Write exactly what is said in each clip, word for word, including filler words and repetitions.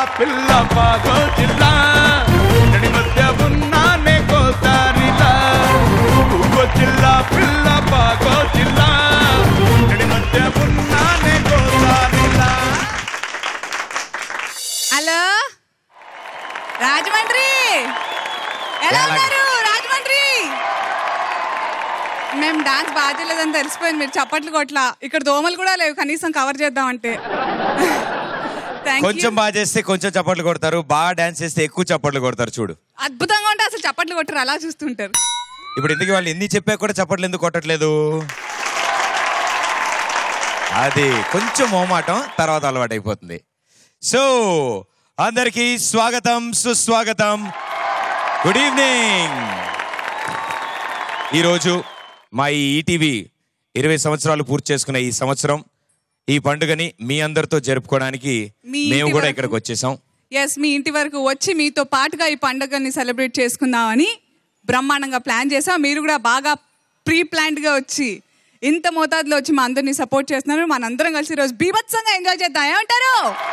పిల్ల పాగో జిల్లా నడి మధ్య ఉన్నానే కోసారిలా ఊగో జిల్లా పిల్ల పాగో జిల్లా నడి మధ్య ఉన్నానే కోసారిలా. హలో రాజమండ్రి, ఎలా ఉన్నారు రాజమండ్రి? మేము డాన్స్ బాగా చేయలేదని తెలిసిపోయింది, మీరు చప్పట్లు కొట్లా. ఇక్కడ దోమలు కూడా లేవు, కనీసం కవర్ చేద్దామంటే. కొంచెం బాగా చేస్తే కొంచెం చప్పట్లు కొడతారు, బాగా డాన్స్ చేస్తే ఎక్కువ చప్పట్లు కొడతారు. చూడు అద్భుతంగా ఉంటే అసలు చప్పట్లు కొట్టరు, అలా చూస్తుంటారు. ఇప్పుడు ఎందుకు వాళ్ళు ఎన్ని చెప్పా కూడా చప్పట్లు ఎందుకు కొట్టట్లేదు? అది కొంచెం మొహమాటం, తర్వాత అలవాటు అయిపోతుంది. సో అందరికీ స్వాగతం, సుస్వాగతం, గుడ్ ఈవినింగ్. ఈరోజు మా ఈ ఈటీవీ ఇరవై సంవత్సరాలు పూర్తి చేసుకున్న ఈ సంవత్సరం ఈ పండుగని మీ అందరితో జరుపుకోవడానికి మేము కూడా ఇక్కడికి వచ్చేసాం. ఎస్, మీ ఇంటి వరకు వచ్చి మీతో పాటుగా ఈ పండుగని సెలబ్రేట్ చేసుకుందామని బ్రహ్మాండంగా ప్లాన్ చేసాం. మీరు కూడా బాగా ప్రీ ప్లాన్డ్గా వచ్చి ఇంత మోతాదులో వచ్చి మా అందరినీ సపోర్ట్ చేస్తున్నారు. మనందరం కలిసి ఈరోజు బీభత్సంగా ఎంజాయ్ చేద్దాం, ఏమంటారు?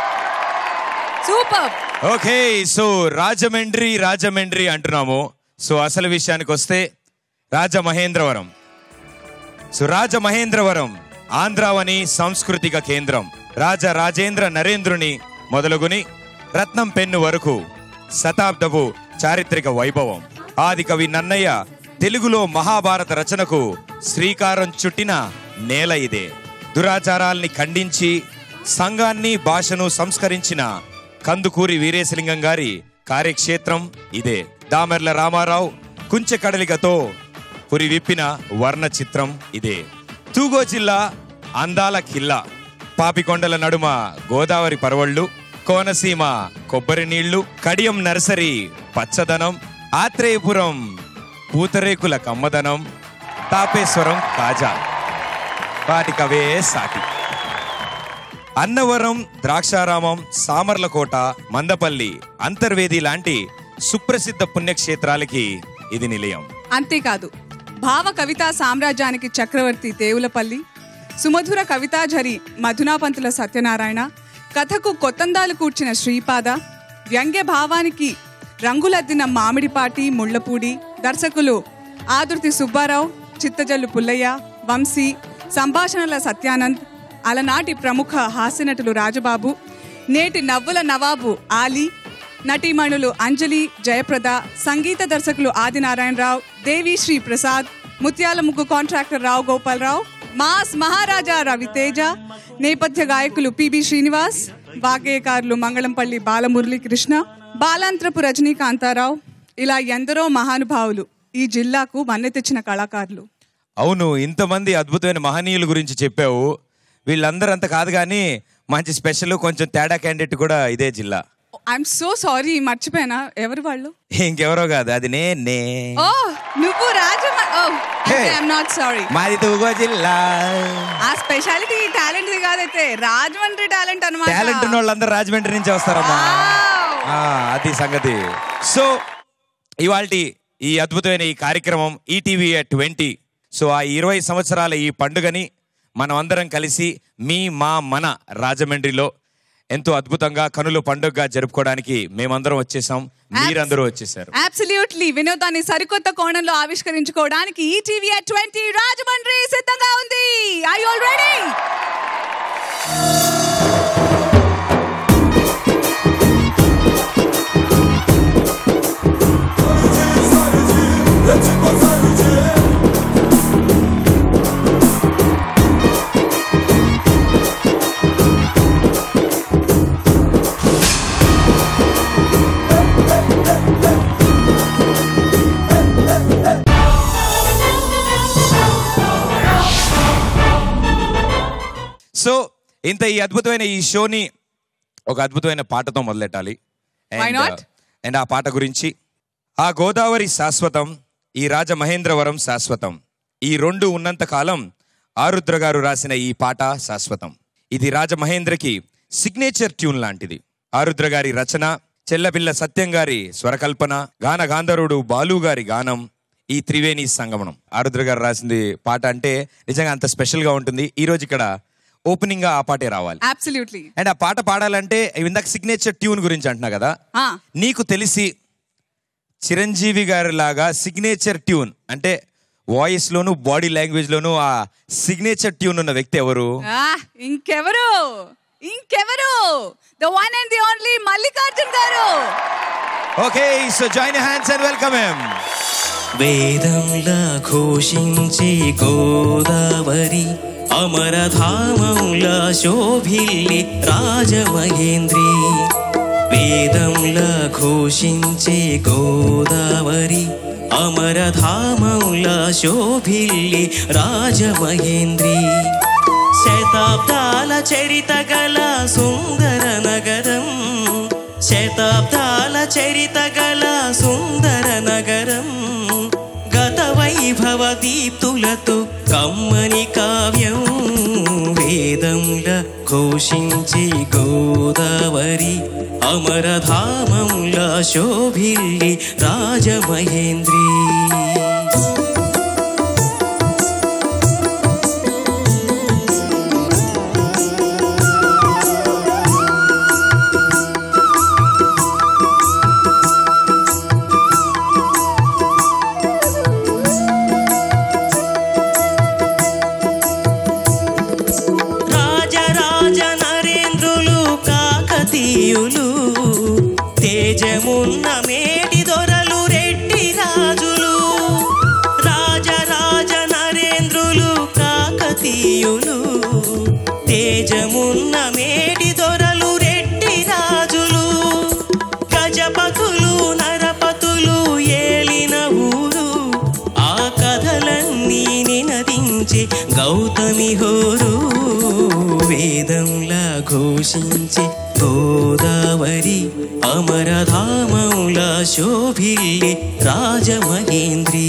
Super. Okay, so Rajahmundry Rajahmundry అంటున్నాము. సో అసలు విషయానికి వస్తే రాజమహేంద్రవరం. సో రాజమహేంద్రవరం ఆంధ్రావని సాంస్కృతిక కేంద్రం. రాజ రాజేంద్ర నరేంద్రుని మొదలుగుని రత్నం పెన్ను వరకు శతాబ్దపు చారిత్రక వైభవం. ఆది కవి నన్నయ్య తెలుగులో మహాభారత రచనకు శ్రీకారం చుట్టిన నేల ఇదే. దురాచారాల్ని ఖండించి సంఘాన్ని భాషను సంస్కరించిన కందుకూరి వీరేశలింగం గారి కార్యక్షేత్రం ఇదే. దామెర్ల రామారావు కుంచె కడలికతో పురి విప్పిన వర్ణ చిత్రం ఇదే. తూగో జిల్లా అందాల కిల్లా. పాపికొండల నడుమ గోదావరి పరవళ్ళు, కోనసీమ కొబ్బరి నీళ్లు, కడియం నర్సరీ పచ్చదనం, ఆత్రేయపురం పూతరేకుల కమ్మదనం, తాపేశ్వరం కాజా వాటికవే సాటి. అన్నవరం ద్రాక్షారామం, సామర్లకోట, మందపల్లి, అంతర్వేది లాంటి సుప్రసిద్ధ పుణ్యక్షేత్రాలకి ఇది నిలయం. అంతేకాదు, భావ కవితా సామ్రాజ్యానికి చక్రవర్తి దేవులపల్లి, సుమధుర కవితాఝరి మధునాపంతుల సత్యనారాయణ, కథకు కొత్తందాలు కూర్చిన శ్రీపాద, వ్యంగ్య భావానికి రంగులద్దిన మామిడిపాటి ముళ్లపూడి, దర్శకులు ఆదుర్తి సుబ్బారావు, చిత్తజల్లు పుల్లయ్య, వంశీ, సంభాషణల సత్యానంద్, అలనాటి ప్రముఖ హాస్యనటులు రాజబాబు, నేటి నవ్వుల నవాబు ఆలీ, నటీమణులు అంజలి, జయప్రద, సంగీత దర్శకులు ఆదినారాయణరావు, దేవిశ్రీ ప్రసాద్, ముత్యాల ముగ్గు కాంట్రాక్టర్ రావు గోపాలరావు, మాస్ మహారాజా రవితేజ, నేపథ్య గాయకులు పిబి శ్రీనివాస్, వాగ్గేయకారులు మంగళంపల్లి బాలమురళీ కృష్ణ, బాలాంత్రపు రజనీకాంతారావు, ఇలా ఎందరో మహానుభావులు ఈ జిల్లాకు వన్నె తెచ్చిన కళాకారులు. అవును, ఇంతమంది అద్భుతమైన మహనీయుల గురించి చెప్పావు. వీళ్ళందరూ అంత కాదు కానీ మంచి స్పెషల్, కొంచెం తేడా క్యాండిడేట్ కూడా ఇదే జిల్లా. ఐఎమ్ సో సారీ, మర్చిపోయినా. ఎవరు వాళ్ళు? ఇంకెవరో కాదు, అది నేనే. ఓ నువ్వు రాజమ ఓ ఐఎమ్ నాట్ సారీ. మాది తూగో జిల్లా. ఆ స్పెషాలిటీ టాలెంట్ ది కాదైతే రాజమండ్రి టాలెంట్ అన్నమాట. టాలెంట్ ఉన్న వాళ్ళందరూ రాజమండ్రి నుంచి వస్తారమ్మా, అది సంగతి. సో ఇవాల్టి ఈ అద్భుతమైన ఈ కార్యక్రమం ఈటీవీ ట్వంటీ. సో ఆ ఇరవై సంవత్సరాల ఈ పండుగని మనం అందరం కలిసి మీ మా మన రాజమండ్రిలో ఎంతో అద్భుతంగా కనుల పండుగగా జరుపుకోవడానికి మేమందరం వచ్చేసాం, మీరందరూ వచ్చేసారు. అబ్సల్యూట్లీ, వినోదాన్ని సరికొత్త కోణంలో ఆవిష్కరించుకోవడానికి ఈటీవీ ట్వంటీ రాజమండ్రి సిద్ధంగా ఉంది. Are you all ready? So ఇంత ఈ అద్భుతమైన ఈ షోని ఒక అద్భుతమైన పాటతో మొదలెట్టాలి. అండ్ ఆ పాట గురించి, ఆ గోదావరి శాశ్వతం, ఈ రాజమహేంద్రవరం శాశ్వతం, ఈ రెండు ఉన్నంత కాలం ఆరుద్ర గారు రాసిన ఈ పాట శాశ్వతం. ఇది రాజమహేంద్రకి సిగ్నేచర్ ట్యూన్ లాంటిది. ఆరుద్ర గారి రచన, చెల్లపిల్ల సత్యం గారి స్వరకల్పన, గాన గాంధర్వుడు బాలు గారి గానం, ఈ త్రివేణి సంగమనం. ఆరుద్ర గారు రాసింది పాట అంటే నిజంగా అంత స్పెషల్గా ఉంటుంది. ఈరోజు ఇక్కడ ఓపెనింగ్ గా ఆ పాటే రావాలి. అబ్సల్యూట్లీ. అండ్ ఆ పాట పాడాలంటే ఇందాక సిగ్నేచర్ ట్యూన్ గురించి అంటున్నా కదా, నీకు తెలిసి చిరంజీవి గారి లాగా సిగ్నేచర్ ట్యూన్ అంటే వాయిస్ లోను బాడీ లాంగ్వేజ్ లోను ఆ సిగ్నేచర్ ట్యూన్ ఉన్న వ్యక్తి ఎవరు? ఇంకెవరు ఇంకెవరు the one and the only Mallikarjun గారు. Okay, so join your hands and welcome him. వేదంలా ఘోషించే గోదావరి అమరధామంలా శోభిల్లి రాజమహేంద్రి. వేదంలా ఘోషించే గోదావరి అమరధామంలా శోభిల్లి రాజమహేంద్రి. శతాబ్దాల చరిత గల సుందర నగరం, శతాబ్దాల చరిత గల సుందర నగరం, గత వైభవ దీప్తులతో కమ్మని కావ్యం. వేదంల ఘోషించే గోదావరి అమరధామంల శోభిల్లి రాజమహేంద్రి. తేజమున్న మేటి దొరలు రెడ్డి రాజులు, రాజరాజ నరేంద్రులు కాకతీయులు. తేజమున్న మేటి దొరలు రెడ్డి రాజులు, గజపతులు నరపతులు ఏలిన ఊరు. ఆ కథలన్నీ నినదించే గౌతమి హోరు. వేదంలా ఘోషించే గోదావరి అమరధామంలా శోభిల్లి రాజమహేంద్రి.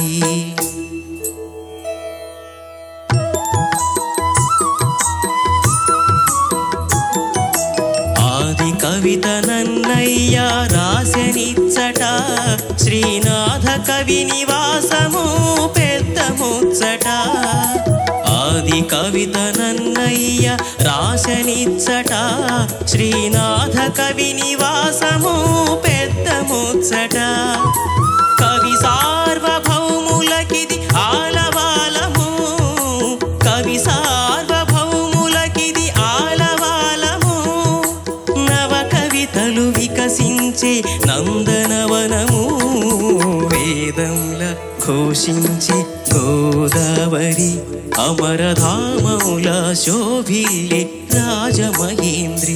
ఆది కవిత నన్నయ్య రాసనిచ్చట, శ్రీనాథ కవి నివాసము పెద్ద ముచ్చట. ఆది కవిత నన్నయ్య రాసనిచ్చట, శ్రీనాథ కవి నివాసము పెద్ద ముచ్చట. కవి సార్వభౌములకిది ఆలవాలము, కవి సార్వభౌములకిది ఆలవాలము. నవ కవితలు వికసించే నందనవనము. వేదంల ఘోషించే గోదావరి అమరధామౌల శోభిల్లి రాజమహేంద్రి.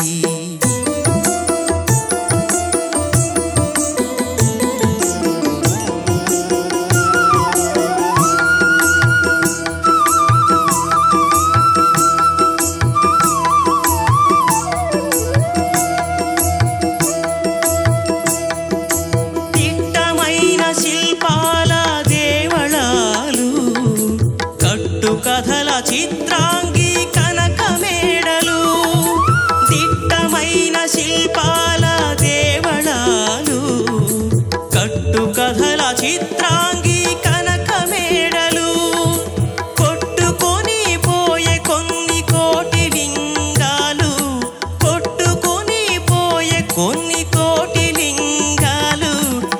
తిట్టమైన శిల్పాల దేవళాలు, కట్టు కథల చిత్రాంగి కనక మేడలు. దిట్టమైన శిల్పాల దేవళాలు, కట్టు కథల చిత్రాంగి కనక మేడలు. కొట్టుకొని పోయే కొన్ని కోటి లింగాలు, కొట్టుకొని పోయే కొన్ని కోటి లింగాలు.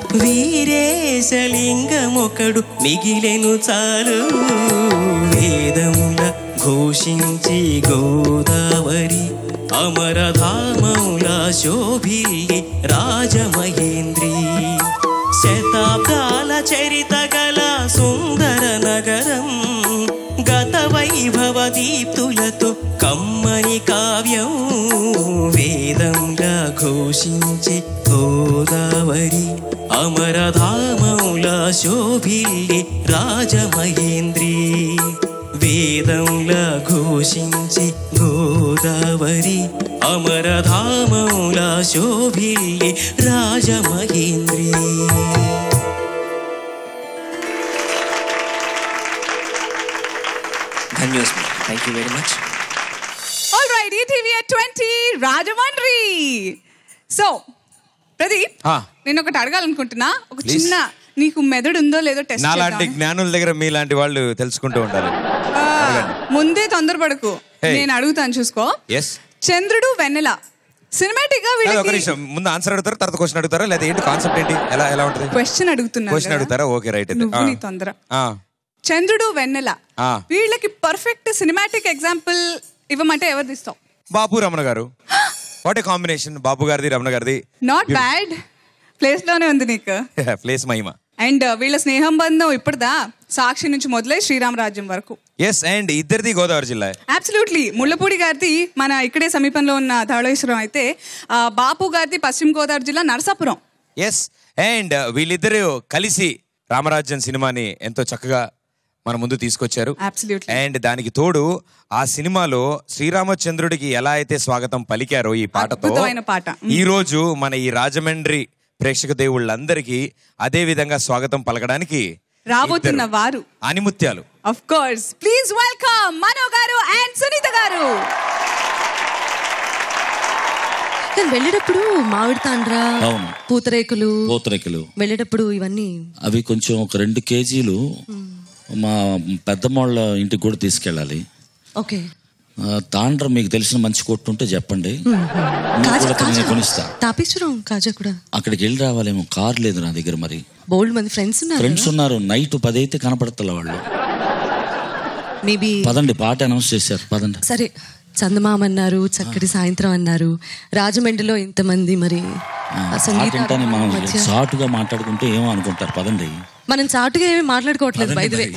వీరేశలింగమొకడు మిగిలెను చాలు. వేదముల ఘోషించి గోదావరి అమరధామౌల శోభిల్లి రాజమహేంద్రి. శతాబ్దాల చరిత గల సుందర నగరం, గత వైభవ దీప్తులతో కమ్మని కావ్యం. వేదంగా ఘోషించి గోదావరి అమరధామౌల శోభిల్లి రాజమహేంద్రి. వేదంలా ఘోషించి గోదావరి అమరధామౌల శోభిల్లి రాజమహేంద్రి. ధన్యోస్మి. Thank you very much. All right, ETV at twenty Rajahmundry. So Pradeep, నేను ఒకటి అడగాలనుకుంటున్నా. ఒక చిన్న నీకు మెదడు ఉందో లేదో టెస్ట్ నాలాంటి జ్ఞానుల దగ్గర మీలాంటి వాళ్ళు తెలుసుకుంటూ ఉండాలి. ముందే తొందరపడకు, నేను అడుగుతాను చూసుకో. చంద్రుడు వెన్నెల సినిమాటిక్ గా ఒక నిమిషం ముందు ఆన్సర్ అడుగుతారా తర్వాత క్వశ్చన్ అడుగుతారా లేదా ఏంటి కాన్సెప్ట్ ఏంటి ఎలా ఎలా ఉంటుంది? క్వశ్చన్ అడుగుతున్నా. క్వశ్చన్ అడుగుతారా? Okay right. నీ తొందర. చంద్రుడు వెన్నెల వీళ్ళకి పర్ఫెక్ట్ సినిమాటిక్ ఎగ్జాంపుల్ ఇవ్వమంటే ఎవరిది ఇస్తావు? బాపు రమణ గారు. వాట్ ఏ కాంబినేషన్, బాపు గారిది రమణ గారిది. నాట్ బ్యాడ్, ప్లేస్ లోనే ఉంది నీకు. Place Mahima. అండ్ వీళ్ళ స్నేహం బంధం ఇప్పుడుదా సాక్షి నుంచి మొదలై శ్రీరామరాజ్యం వరకు. ఎస్, అండ్ ఇద్దరిది గోదావరి జిల్లా. అబ్సల్యూట్లీ. ముళ్ళపూడి గారిది మన ఇక్కడే సమీపంలో ఉన్న ధవళేశ్వరం అయితే బాపు గారిది పశ్చిమ గోదావరి జిల్లా నరసాపురం. ఎస్, అండ్ వీళ్ళిద్దరు కలిసి రామరాజ్యం సినిమాని ఎంతో చక్కగా మన ముందు తీసుకొచ్చారు. అండ్ దానికి తోడు ఆ సినిమాలో శ్రీరామచంద్రుడికి ఎలా అయితే స్వాగతం పలికారో ఈ పాటతో పాట ఈ రోజు మన ఈ రాజమండ్రి ప్రేక్షక దేవుళ్ళందరికీ అదే విధంగా స్వాగతం పలకడానికి రాబోతున్న వారు ఆనిముత్యాలు. Of course, please welcome Mano గారు అండ్ సునీత గారు. వెళ్ళేటప్పుడు మామిడి తాండ్రా, పూతరేకులు పూతరేకులు వెళ్ళేటప్పుడు ఇవన్నీ అవి కొంచెం ఒక రెండు కేజీలు మా పెద్దమ్మళ్ళ ఇంటికి కూడా తీసుకెళ్ళాలి. ఓకే. తాండ్ర మీకు తెలిసిన మంచి కొట్టు ఉంటే చెప్పండి, కొనిస్తా. తాపేశ్వరం కాజా కూడా అక్కడికి వెళ్ళి రావాలేమో, కార్ లేదు నా దగ్గర. మరి బోల్డ్ మంది ఫ్రెండ్స్ ఉన్నారు. ఫ్రెండ్స్ ఉన్నారు. నైట్ పది అయితే కనపడతల వాళ్ళు. మేబీ పదండి, పాట అనౌన్స్ చేశారు, పదండి. సరే, చందమామ అన్నారు, చక్కటి సాయంత్రం అన్నారు, రాజమండ్రిలో ఇంతమంది. మరి మనం చాటుగా మాట్లాడుకుంటే ఏమో అనుకుంటారు. పదండి. మనం చాటుగా ఏమీ మాట్లాడుకోవట్లేదు. బై ది వే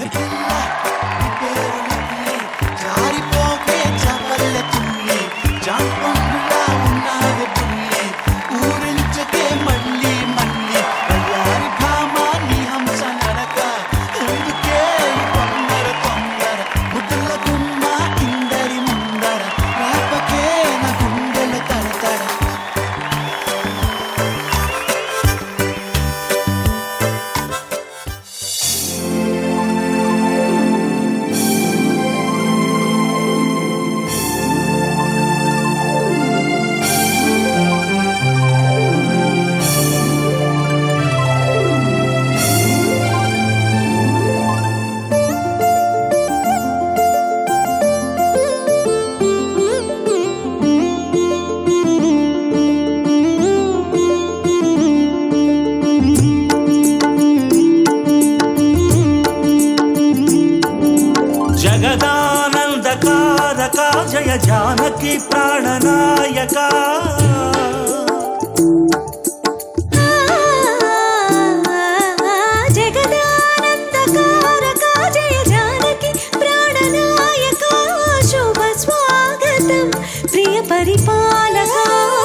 జయ జానకి ప్రాణనాయక జగదానందకారక జయ జానకి ప్రాణనాయక శుభ స్వాగతం ప్రియ పరిపాలక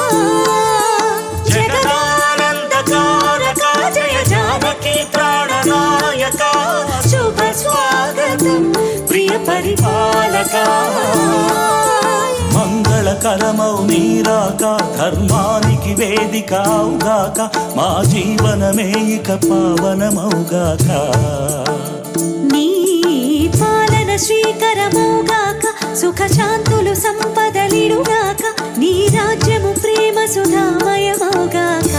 జగదానందకారక జయ జానకి ప్రాణనాయక శుభ స్వాగతం ప్రియ పరిపాలక మంగళకరమౌ నీరాక ధర్మానికి వేదికవుగాక మా జీవనమే ఇక పావనమౌగాక నీ పాలన శ్రీకరమౌగాక సుఖ శాంతులు సంపదలిడుగాక నీ రాజ్యము ప్రేమ సుధామయమౌగాక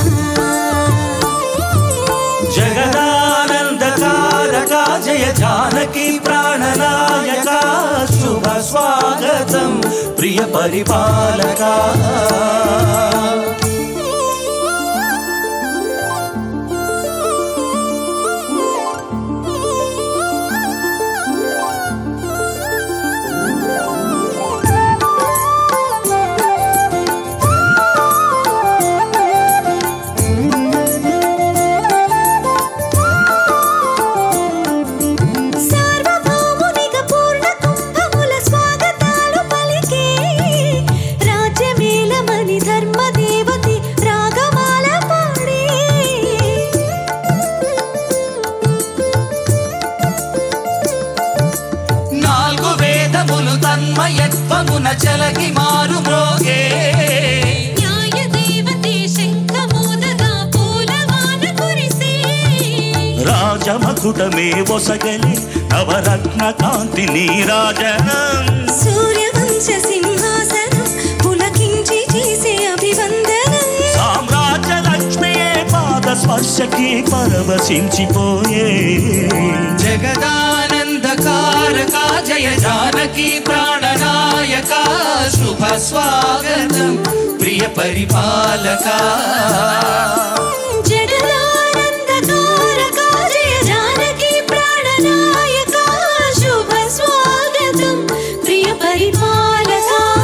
జగదానందకారక జయ జానకి ప్రాణనాయక శుభ స్వాగతం ప్రియ పరిపాలక తన్మయత్వమున చలకి మారు మ్రోగే న్యాయ దేవతే శంఖమోదగా పూలవాన కురిసే రాజమకుటమే ఒసగలి నవరత్న కాంతి నీరాజనం సూర్యవంశ సింహాసనం పులకించి చేసే అభివందనం సామ్రాజ్య లక్ష్మియే పాద స్పర్శ స్పర్శకి పరవశించిపోయే జగదానందకారక జయ జానకి ప్రాణనాయక శుభ స్వాగతం ప్రియ పరిపాలక జగదానందకారక జయ జానకి ప్రాణనాయక శుభ స్వాగతం ప్రియ పరిపాలక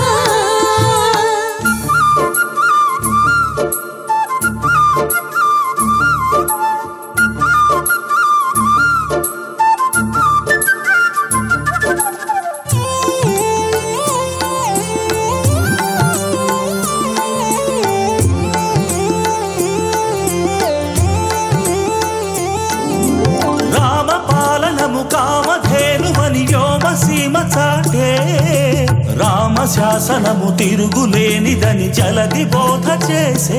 కామధేనువని వ్యోమసీమ చాటే రామశాసనము తిరుగులేనిదని జలది బోధ చేసే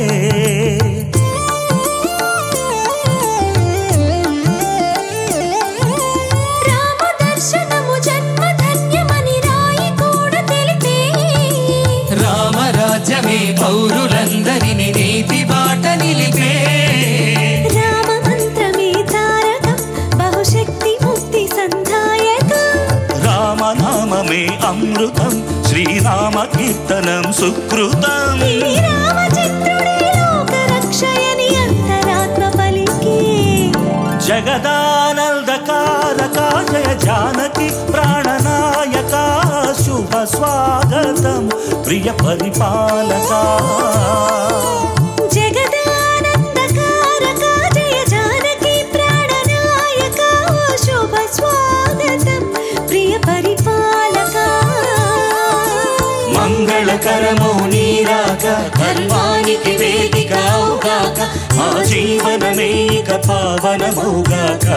రామదర్శనము జన్మధన్యమని రాయి కూడా తెలిపే రామరాజ్యమే పౌరులందరిని నీతి బాట నిలిపే రామనామమే అమృతం శ్రీరామ కీర్తనం సుకృతం జగదానందకారక జయ జానకి ప్రాణనాయక శుభ స్వాగతం ప్రియ పరిపాలక జగదానందకారక జయ జానకి ప్రాణనాయక శుభ స్వాగతం ప్రియ పరిపాలక మంగళకరమో నీరాక ధర్మానికి వేదిక అవుగాక మా జీవనమేక పావనమౌగాక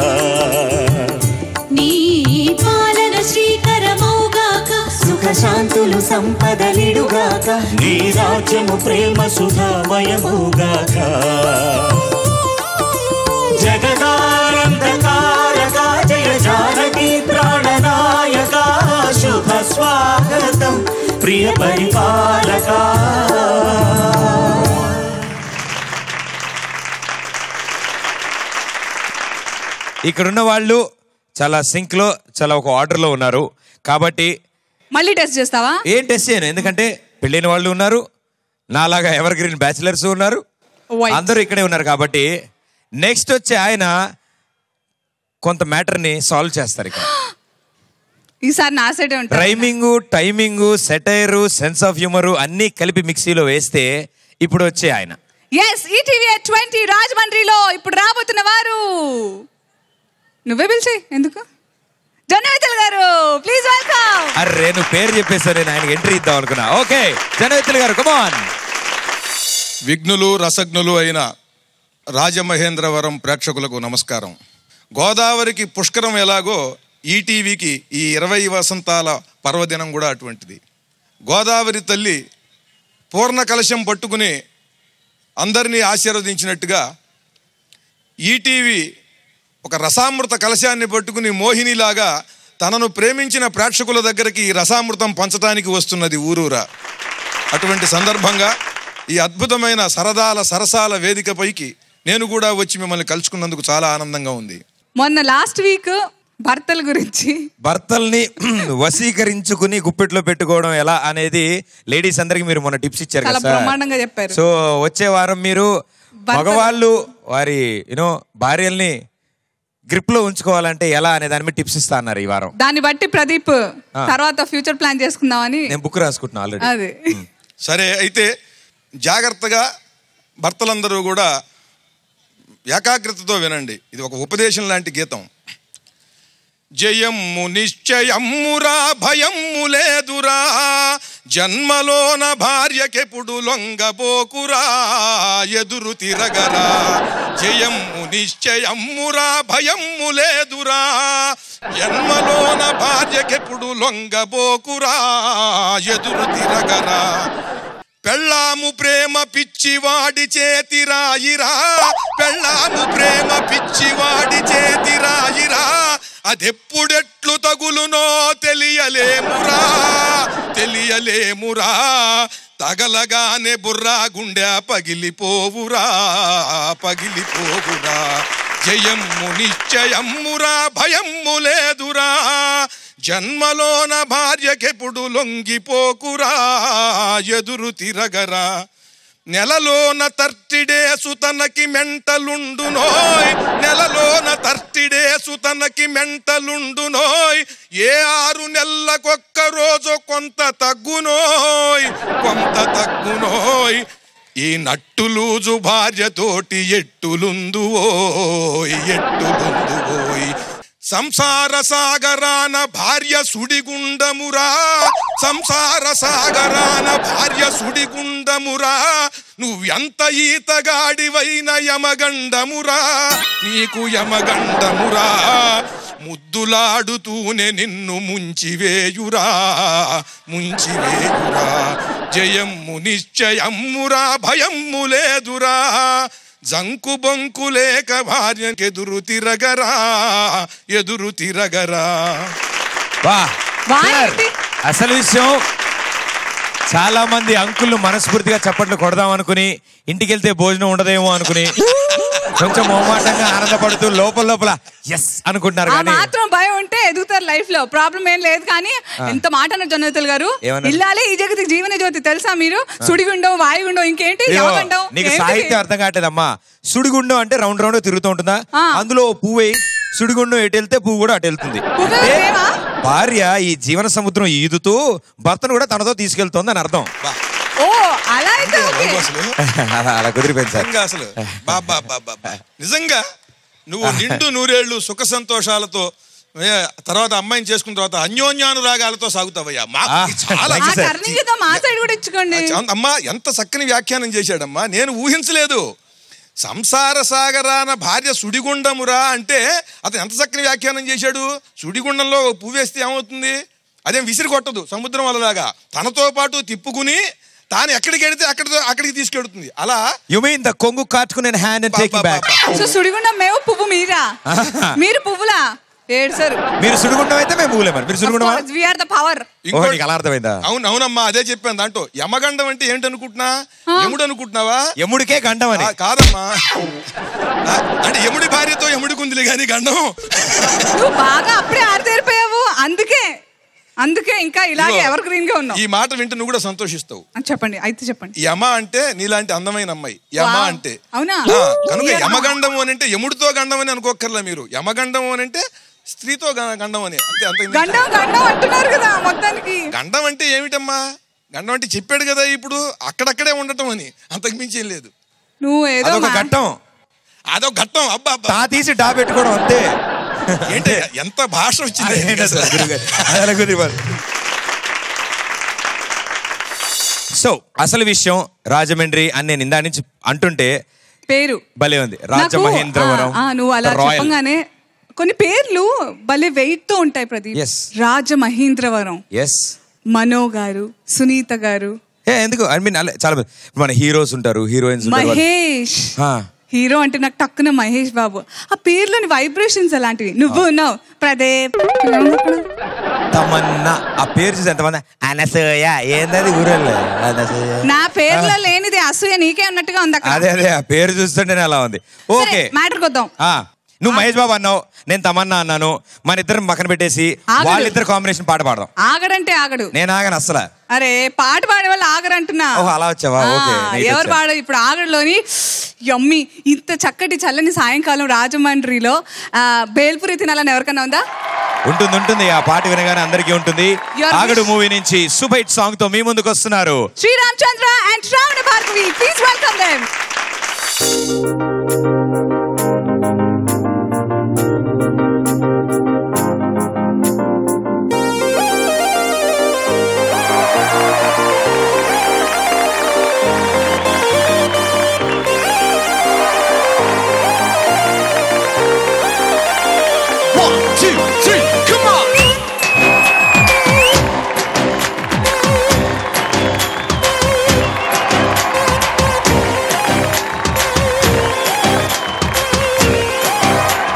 నీ పాలన శ్రీకరమౌగాక సుఖ శాంతులు సంపదలిడుగాక నీ రాజ్యము ప్రేమ సుధామయమౌగాక జగదానందకారక జయ జానకి ప్రాణనాయక శుభ స్వాగతం ప్రియ పరిపాలక ఇక్కడున్న వాళ్ళు చాలా సింక్ లో చాలా ఒక ఆర్డర్ లో ఉన్నారు కాబట్టి మళ్ళీ టెస్ట్ చేస్తావా? ఏం టెస్ట్ చేయను, ఎందుకంటే పెళ్ళైన వాళ్ళు ఉన్నారు, నాలాగా ఎవర్ గ్రీన్ బ్యాచిలర్స్ ఉన్నారు, అందరూ ఇక్కడే ఉన్నారు కాబట్టి నెక్స్ట్ వచ్చే ఆయన కొంత మ్యాటర్ ని సాల్వ్ చేస్తారు ఇక్కడ. ఈసారి నా సైడే ఉంటారు. Rhyming, timing, satire, sense of humour అన్ని కలిపి మిక్సీలో వేస్తే ఇప్పుడు వచ్చే ఆయన ఎస్ ఈటీవీ ట్వంటీ రాజమండ్రిలో ఇప్పుడు రాబోతున్న వారు నువ్వే పిలిచి ఎందుకు జనవితల్ గారు, ప్లీజ్ వెల్కమ్. అరే నువ్వు పేరు చెప్పేసా, నేను ఆయనకి ఎంట్రీ ఇద్దాం అనుకున్నా. ఓకే జనవితల్ గారు, కమ్ ఆన్. విఘ్నులు రసజ్ఞులు అయిన రాజమహేంద్రవరం ప్రేక్షకులకు నమస్కారం. గోదావరికి పుష్కరం ఎలాగో ఈటీవీకి ఈ ఇరవై వసంతాల పర్వదినం కూడా అటువంటిది. గోదావరి తల్లి పూర్ణ కలశం పట్టుకుని అందరినీ ఆశీర్వదించినట్టుగా ఈటీవీ ఒక రసామృత కలశాన్ని పట్టుకుని మోహినిలాగా తనను ప్రేమించిన ప్రేక్షకుల దగ్గరికి ఈ రసామృతం పంచడానికి వస్తున్నది ఊరూరా. అటువంటి సందర్భంగా ఈ అద్భుతమైన సరదాల సరసాల వేదికపైకి నేను కూడా వచ్చి మిమ్మల్ని కలుసుకున్నందుకు చాలా ఆనందంగా ఉంది. మొన్న లాస్ట్ వీక్ భర్తల గురించి భర్తల్ని వశీకరించుకుని గుప్పెట్లో పెట్టుకోవడం ఎలా అనేది లేడీస్ అందరికి మీరు మొన్న టిప్స్ ఇచ్చారు చాలా కదా బ్రహ్మాండంగా చెప్పారు. సో వచ్చే వారం మీరు మగవాళ్ళు వారి యూనో భార్యల్ని గ్రిప్ లో ఉంచుకోవాలంటే ఎలా అనే దాని మీద టిప్స్ ఇస్తా అన్నారు ఈ వారం. దాన్ని బట్టి ప్రదీప్ తర్వాత ఫ్యూచర్ ప్లాన్ చేసుకుందామని నేను బుక్ రాసుకుంటున్నా ఆల్రెడీ. అదే సరే, అయితే జాగ్రత్తగా భర్తలందరూ కూడా ఏకాగ్రతతో వినండి. ఇది ఒక ఉపదేశం లాంటి గీతం. జయమ్ము నిశ్చయమ్మురా భయమ్ము లేదురా, జన్మలోన భార్యకెప్పుడు లొంగబోకురా, ఎదురు తిరగరా. జయమ్ము నిశ్చయమ్మురా భయమ్ము లేదురా, జన్మలోన భార్యకెప్పుడు లొంగబోకురా, ఎదురు తిరగరా. పెళ్ళాము ప్రేమ పిచ్చివాడి చేతిరాయిరా, పెళ్ళాము ప్రేమ పిచ్చివాడి చేతిరాయిరా, అదెప్పుడెట్లు తగులునో తెలియలేమురా, తెలియలేమురా, తగలగానే బుర్రా గుండె పగిలిపోవురా పగిలిపోవురా జయమ్ము నిశ్చయమ్మురా భయమ్ము లేదురా జన్మలోన భార్యకెప్పుడు లొంగిపోకురా ఎదురు తిరగరా నెలలోన తర్టిడేసు తనకి మెంటలుండునోయ్ నెలలోన తర్టిడేసు తనకి మెంటలుండునోయ్ ఏ ఆరు నెలలకొక్క రోజు కొంత తగ్గునోయ్ కొంత తగ్గునోయ్ ఈ నట్టులూజు భార్యతోటి ఎట్టులుందువోయ్ ఎట్టులుందువోయ్ సంసార సాగరాన భార్య సుడిగుండమురా సంసార సాగరాన భార్య సుడిగుండమురా నువ్వెంత ఈతగాడివైన యమగండమురా నీకు యమగండమురా ముద్దులాడుతూనే నిన్ను ముంచివేయురా ముంచివేయురా జయమ్ము నిశ్చయమ్మురా భయమ్ము లేదురా జంకు బొంకు లేక భార్యకెదురు తిరగరా ఎదురు తిరగరా. అసలు విషయం చాలా మంది అంకుల్ మనస్ఫూర్తిగా చప్పట్లు కొడదాం అనుకుని ఇంటికి వెళ్తే భోజనం ఉండదేమో అనుకుని కొంచెం మొహమాటంగా ఆనందపడుతూ లోపల లోపల ఎస్ అనుకుంటున్నారు. మాత్రం భయం ఉంటే ఎదుగుతారు లైఫ్ లో, ప్రాబ్లం ఏం లేదు. కానీ ఎంత మాట అన్నారు జొన్నతులు గారు, ఇల్లాలి ఈ జగతికి జీవన జ్యోతి తెలుసా మీరు? సుడిగుండం వాయుగుండం ఇంకేంటి యమగండం. నీకు సాహిత్యం అర్థం కావట్లేదమ్మా. సుడిగుండం అంటే రౌండ్ రౌండ్ తిరుగుతూ ఉంటుందా, అందులో పువ్వు సుడిగుండం ఎటు వెళ్తే పువ్వు కూడా అటు వెళ్తుంది. భార్య ఈ జీవన సముద్రం ఈదుతూ భర్తను కూడా తనతో తీసుకెళ్తోంది అని అర్థం. అలా కుదిరిపోయింది సార్. అసలు బాబా బాబా నిజంగా నువ్వు నిండు నూరేళ్లు సుఖ సంతోషాలతో తర్వాత అమ్మాయిని చేసుకున్న తర్వాత అన్యోన్యానురాగాలతో సాగుతావయ్యా. అమ్మా ఎంత చక్కని వ్యాఖ్యానం చేశాడమ్మా, నేను ఊహించలేదు. సంసార సాగరాన భార్య సుడిగుండమురా అంటే అతను ఎంత చక్కని వ్యాఖ్యానం చేశాడు. సుడిగుండంలో పువ్వేస్తే ఏమవుతుంది? అదేం విసిరి కొట్టదు సముద్రం వల్లలాగా, తనతో పాటు తిప్పుకుని తాను ఎక్కడికి వెళితే అక్కడ అక్కడికి తీసుకెడుతుంది. అలా యు మీన్ ద కొంగు కాటుకునే hand and taking back. So సుడిగుండం మేము పువ్వు మీరా, మీరు పువ్వులా ఏడు సార్. మీరు సుడిగుండం అయితే మేము పువ్వులే. మరి మీరు సుడిగుండమా? We are the power. ఇంకోటి అలా అర్థమైందా? అవును అవునమ్మా అదే చెప్పాను. దాంట్లో యమగండం అంటే ఏంటి అనుకుంటున్నా? యముడు అనుకుంటున్నావా? యముడికే గండం అని కాదమ్మా, అంటే యముడి భార్యతో యముడికి ఉందిలే కానీ గండం. నువ్వు బాగా అప్పుడే ఆరితేరిపోయావు, అందుకే అందుకే ఇంకా ఇలాగే ఎవర్ గ్రీన్ గా ఉన్నావు. ఈ మాట వింటే నువ్వు కూడా సంతోషిస్తావు. చెప్పండి అయితే చెప్పండి. యమ అంటే నీలాంటి అందమైన అమ్మాయి యమ అంటే. అవునా? కనుక యమగండము అని అంటే యముడితో గండం అని అనుకోకర్లా మీరు. యమగండము అని అంటే స్త్రీతో గండం అని అంతే. అంత గండం గండం అంటున్నారు కదా మొత్తానికి. గండం అంటే ఏమిటమ్మా? గండం అంటే చెప్పాడు కదా ఇప్పుడు, అక్కడక్కడే ఉండటం అని, అంతకు మించి ఏం లేదు. నువ్వు ఏదో ఘట్టం అదో ఘట్టం. అబ్బా తా తీసి డా పెట్టుకోవడం అంతే. ఏంటి ఎంత భాష వచ్చింది. సో అసలు విషయం రాజమండ్రి అని నేను ఇందా నుంచి అంటుంటే పేరు భలే ఉంది, రాజమహేంద్రవరం. నువ్వు అలా చెప్పగానే కొన్ని పేర్లు భలే వెయిట్ తో ఉంటాయి ప్రదీప్. రాజమహేంద్రవరం, మనో గారు, సునీత గారు. ఎందుకు ఐ మీన్ చాలా మన హీరోస్ ఉంటారు, హీరోయిన్స్, మహేష్. హీరో అంటే నాకు టక్కున మహేష్ బాబు. ఆ పేర్లోని వైబ్రేషన్స్ అలాంటివి. నువ్వు ఉన్నావు ప్రదీప్, తమన్నా. ఆ పేరు చూసి ఎంతమంది అనసూయ ఏందది ఊరల్లో నా పేర్లో లేనిది అసూయ నీకే ఉన్నట్టుగా ఉంది. అదే అదే ఆ పేరు చూస్తుంటేనే అలా ఉంది. ఓకే మ్యాటర్ కొద్దాం. నువ్వు మహేష్ బాబు అన్నావు, నేను తమన్నా అన్నాను. మన ఇద్దరం పక్కన పెట్టేసి వాళ్ళిద్దరు కాంబినేషన్ పాట పాడదాం. ఆగడంటే ఆగడు. నేను ఆగను అసలు. అరే పాట పాడే వాళ్ళు ఆగరంటున్నా. అలా వచ్చావా? ఎవరు పాడ ఇప్పుడు ఆగడులోని యమ్మి ఇంత చక్కటి చల్లని సాయంకాలం రాజమండ్రిలో బేల్పూరి తినాలని ఎవరికైనా ఉందా? ఉంటుంది ఉంటుంది. ఆ పాట వినగానే అందరికీ ఉంటుంది. ఆగడు మూవీ నుంచి సూపర్ హిట్ సాంగ్ తో మీ ముందుకు వస్తున్నారు Sreeram Chandra and Sravana Bhargavi. Please welcome them.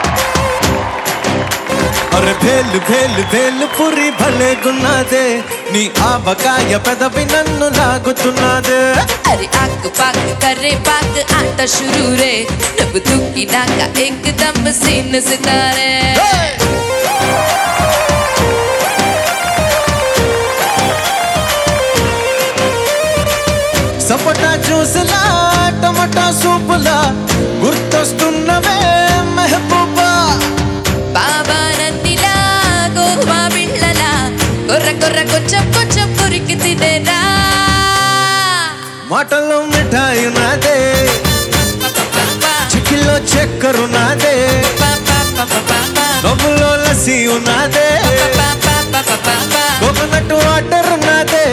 भेल भेल भेल पूरी भले गुना दे నీ ఆవకాయ పెదవి నన్ను లాగుతున్నదే అరే ఆకు పాకు కర్రే పాకు ఆట షురూ రే నువ్వు దుక్కినాక ఏకదమ్ సీన్ సితారే సపోటా జ్యూసులా టమాటా సూపులా గుర్తొస్తున్నవే మెహబూబా బాబా నందిలా గోవా బిళ్ళలా కొర్ర కొర్ర కొంచెం కొంచెం కొరికి తినేరా మాటల్లో మిఠాయి నాదే చిక్కిలో చక్కెర నాదే నవ్వులో లస్సీ ఉన్నదే కోకోనట్ వాటర్ ఉన్నదే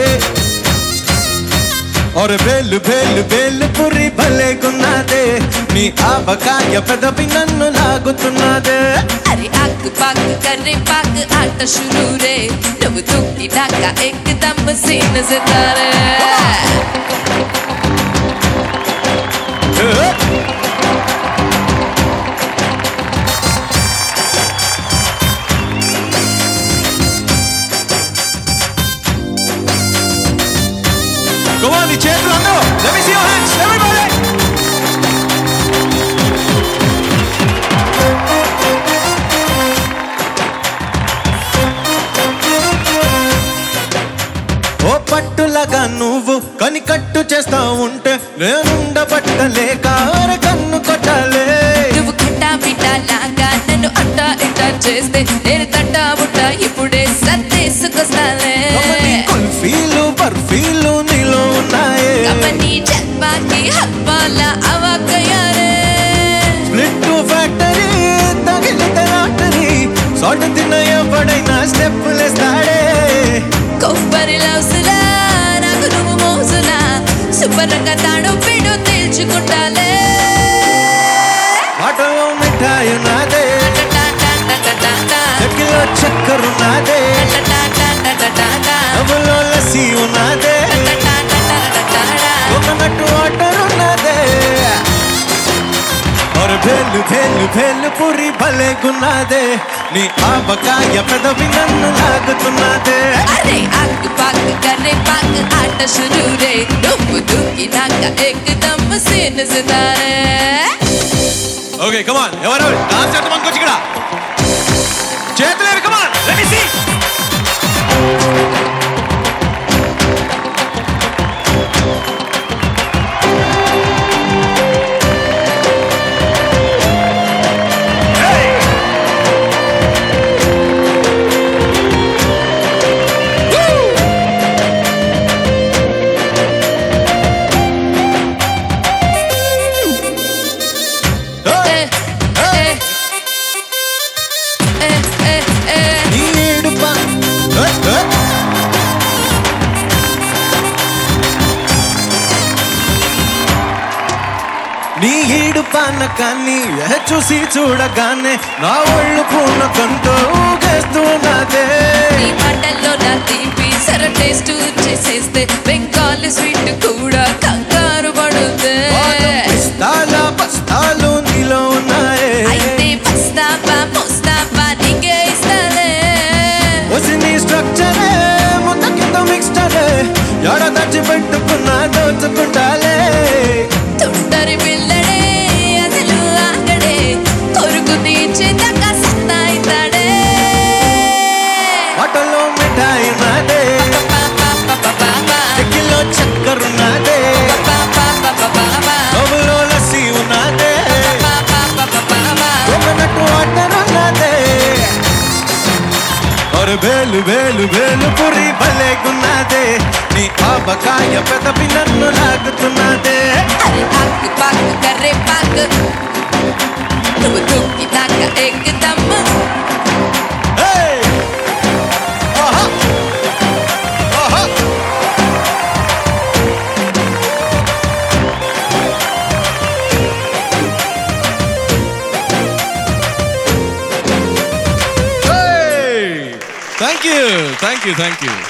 और बेल बेल बेल पुरी भले गुन्नादे नी आवकाय పెదవి నన్ను లాగుతున్నదే అరే ఆకు పాకు కర్రే పాకు ఆట షురూ రే నువ్వు దుక్కినాక ఏకదమ్ సీన్ సితారే Come on, చేతులు అందరూ. Let me see your hands, everybody. ఓ పట్టులాగా నువ్వు కనికట్టు చేస్తా ఉంటే నేనుండబట్టలేక కన్ను కొట్టాలే నువ్వు కట్టా బిట్టా లాగా నన్ను అట్టా ఇట్టా చేస్తే నేను తట్టా బుట్టా ఇప్పుడే సర్దేసుకొస్తాలే కుల్ఫీలు బర్ఫీలు నీలో ఉన్నాయే కమని జల్పాకి హల్వాలా అవకయారే స్ప్లిట్ ఫ్యాక్టరీ తగిలితే లాటరీ సోట తిన్న ఎవడైనా స్టెప్పులేస్తాడే కొబ్బరి లౌసులా నాకు నువ్వు మోసులా శుభ్రంగా తాడు పిడు తెలుసుకుంటాలే మాటలో మిఠాయి నాదే చెక్కిలో చక్కెర నాదే నవ్వులో లస్సీ ఉన్నదే కోకోనట్ వాటర్ ఉన్నదే और भेल भेल भेल पूरी भले गुन्नादे నీ ఆవకాయ పెదవి నన్ను లాగుతున్నదే అరే ఆకు పాకు కర్రే పాకు ఆట షురూ రే నువ్వు దుక్కినాక ఏకదమ్ సీన్ సితారే ఓకే కమ్ ఆన్ ఎవరు డాన్స్ చేద్దాం అనుకోవచ్చు ఇక్కడ చేతులేవి come on let me see నీ ఈడు పానకాన్ని చూసి చూడగానే నా ఒళ్ళు పూనకంతో ఊగేస్తున్నదే నీ మాటల్లో నా తీపి సర టేస్ట్ చేసేస్తే బెంగాల్ స్వీట్ కూడా కంగారు పడుతే పిస్తాల బస్తాలు నీలో ఉన్నాయే అయితే పస్తాపా ముస్తాపా నీకే ఇస్తాలే వసి నీ స్ట్రక్చరే ముద్ద కింద మిక్స్చరే ఎడ దచ్చి పెట్టుకున్నా దోచుకుంటాలే తుంటరి పిల్లడే అసలు ఆగడే కొరుకు తీర్చేదాకా సత్తా ఇస్తాడే మాటలో మిఠాయి నాదే చెక్కిలో చక్కెర నాదే నవ్వులో లస్సీ ఉన్నదే కోకోనట్ వాటర్ ఉన్నదే और बेल बेल बेल पुरी भले गुन्नादे నీ ఆవకాయ పెదవి నన్ను లాగుతున్నదే అరే ఆకు పాకు కర్రే పాకు నువ్వు దుక్కినాక ఏకదమ్ thank you thank you thank you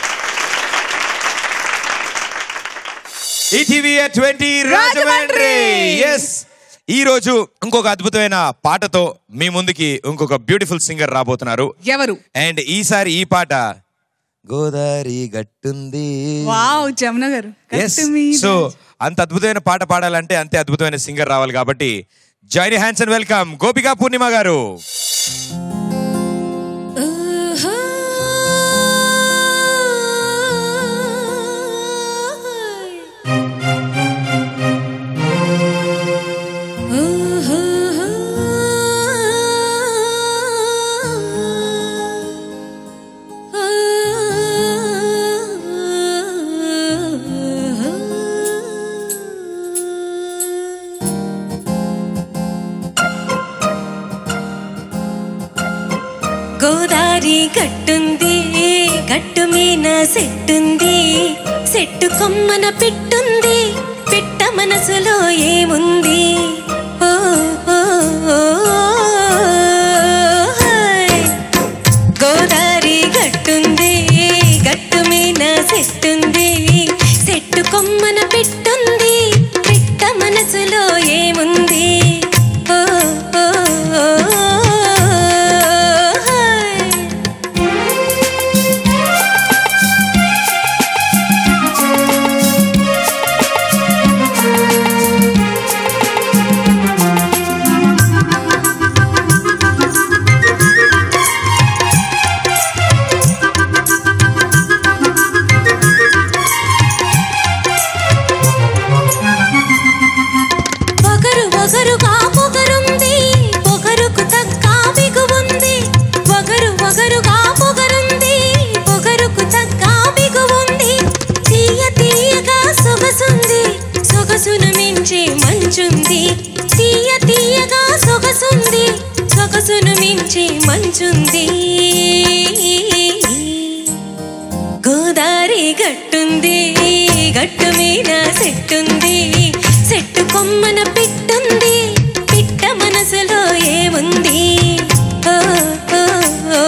ETV twenty Rajahmundry. Yes, ఈ రోజు ఇంకొక అద్భుతమైన పాటతో మీ ముందుకి ఇంకొక బ్యూటిఫుల్ సింగర్ రాబోతున్నారు. ఎవరు? అండ్ ఈసారి ఈ పాట గోదారి గట్టుంది. వావ్ జమున గారు. సో అంత అద్భుతమైన పాట పాడాలంటే అంతే అద్భుతమైన సింగర్ రావాలి కాబట్టి join hands and welcome Gopika Purnima garu. Godari గట్టుంది గట్టు మీన సెట్టుంది సెట్టు కొమ్మన పిట్టుంది పిట్ట మనసులో ఏముంది ఓ ఓ, ఓ, హాయ్. గోదారి గట్టుంది గట్టు మీన సెట్టుంది సెట్టు కొమ్మన పిట్టుంది పిట్ట మనసులో ఏముంది ఓ ఓ, ఓ తీయ తీయగా సొగసుంది సొగసును మించి మంచుంది గోదారి గట్టుంది గట్టు మీద సెట్టుంది సెట్టు కొమ్మన పిట్టుంది పిట్ట మనసులో ఏముంది ఓ ఓ ఓ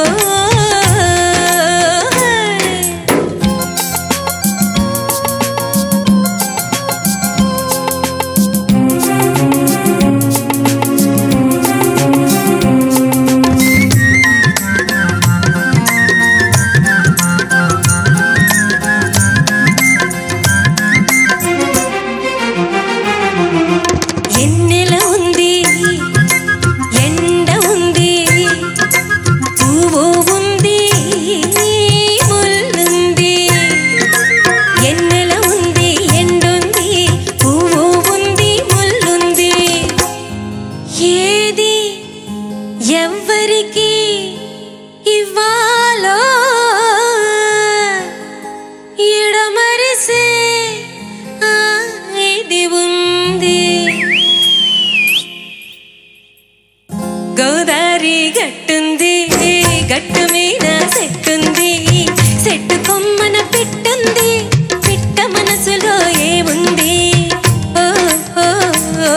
గోదారి గట్టుంది గట్టు మీద సెట్టుంది సెట్టు కొమ్మన పిట్టుంది పిట్ట మనసులో ఏముంది ఓ ఓ ఓ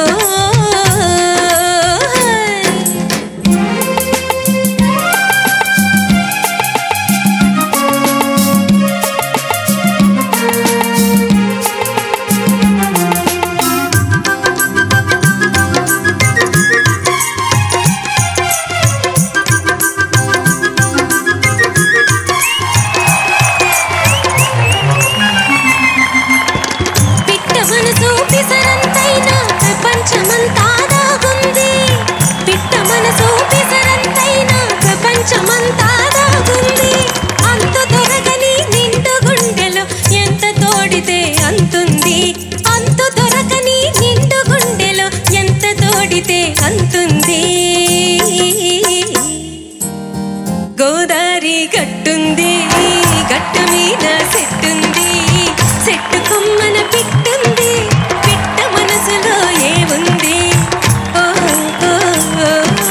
గోదారి గట్టుంది గట్టు మీద సెట్టుంది సెట్టు కొమ్మన పిట్టుంది పిట్ట మనసులో ఏముంది ఓ ఓ ఓ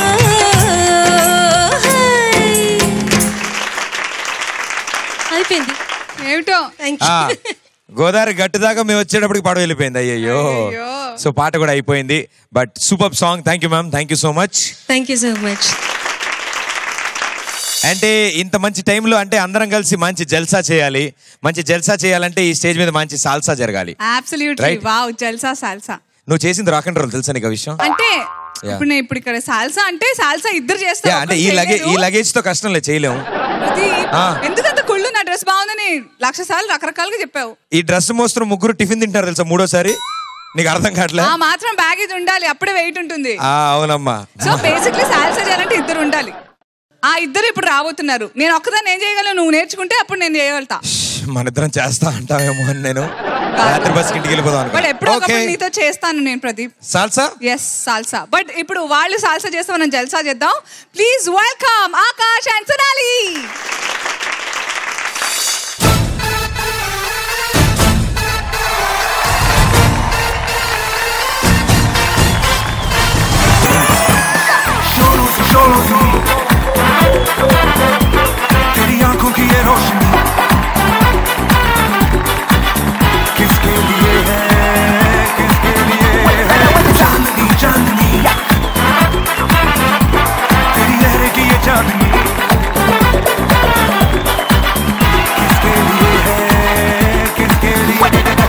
అయిపోయింది ఏమిటో గోదావరి గట్టు దాకా మేము వచ్చేటప్పటికి పడవ వెళ్ళిపోయింది అయ్యయ్యో సో పాట కూడా అయిపోయింది but super song thank you ma'am thank you so much thank you so much అంటే ఇంత మంచి టైంలో అంటే అందరం కలిసి మంచి జల్సా చేయాలి మంచి జల్సా చేయాలంటే ఈ స్టేజ్ మీద మంచి సాల్సా జరగాలి అబ్సల్యూట్లీ వావ్ జల్సా సాల్సా నువ్వు చేసింది రాక్ అండ్ రోల్ తెలుసా నీకు విషయం అంటే ఇప్పుడు నేను ఇప్పుడు ఇక్కడ సాల్సా అంటే సాల్సా ఇద్దరు చేస్తారు అంటే ఈ లగేజ్ ఈ లగేజ్ తో కష్టం లేదు చేయలేము ఎందుకంత కుళ్ళు నా డ్రెస్ డ్రెస్ బాగుందని లక్ష సార్లు రకరకాలుగా చెప్పావు. ఈ డ్రెస్ మోస్తున్న ముగ్గురు టిఫిన్ తింటారు తెలుసా మూడోసారి? నీకు అర్థం కావట్లే? ఆ మాత్రం బ్యాగేజ్ ఉండాలి, అప్పుడే వెయిట్ ఉంటుంది. అవునమ్మా. సో బేసిక్లీ సాల్సా చేయాలంటే ఇద్దరు ఉండాలి. ఆ ఇద్దరు ఇప్పుడు రాబోతున్నారు. నేను ఒక్కదాన్ని ఏం చేయగలను, నువ్వు నేర్చుకుంటే అప్పుడు నేను చేయగలుగుతా. మన ఇద్దరం చేస్తా అంటావేమో అని నేను రాత్రి బస్ ఇంటికి వెళ్ళిపోదాం. బట్ ఎప్పుడో ఒకప్పుడు నీతో చేస్తాను నేను Pradeep. Salsa? Yes salsa. But ఇప్పుడు వాళ్ళు సాల్సా చేస్తే మనం జల్సా చేద్దాం. Please welcome Akash and Sonali. तेरी आंखों की ये रोशनी किसके लिए है, किसके लिए है? चांदनी चांदनी तेरी लहरें की ये चांदनी किसके लिए है, किसके लिए?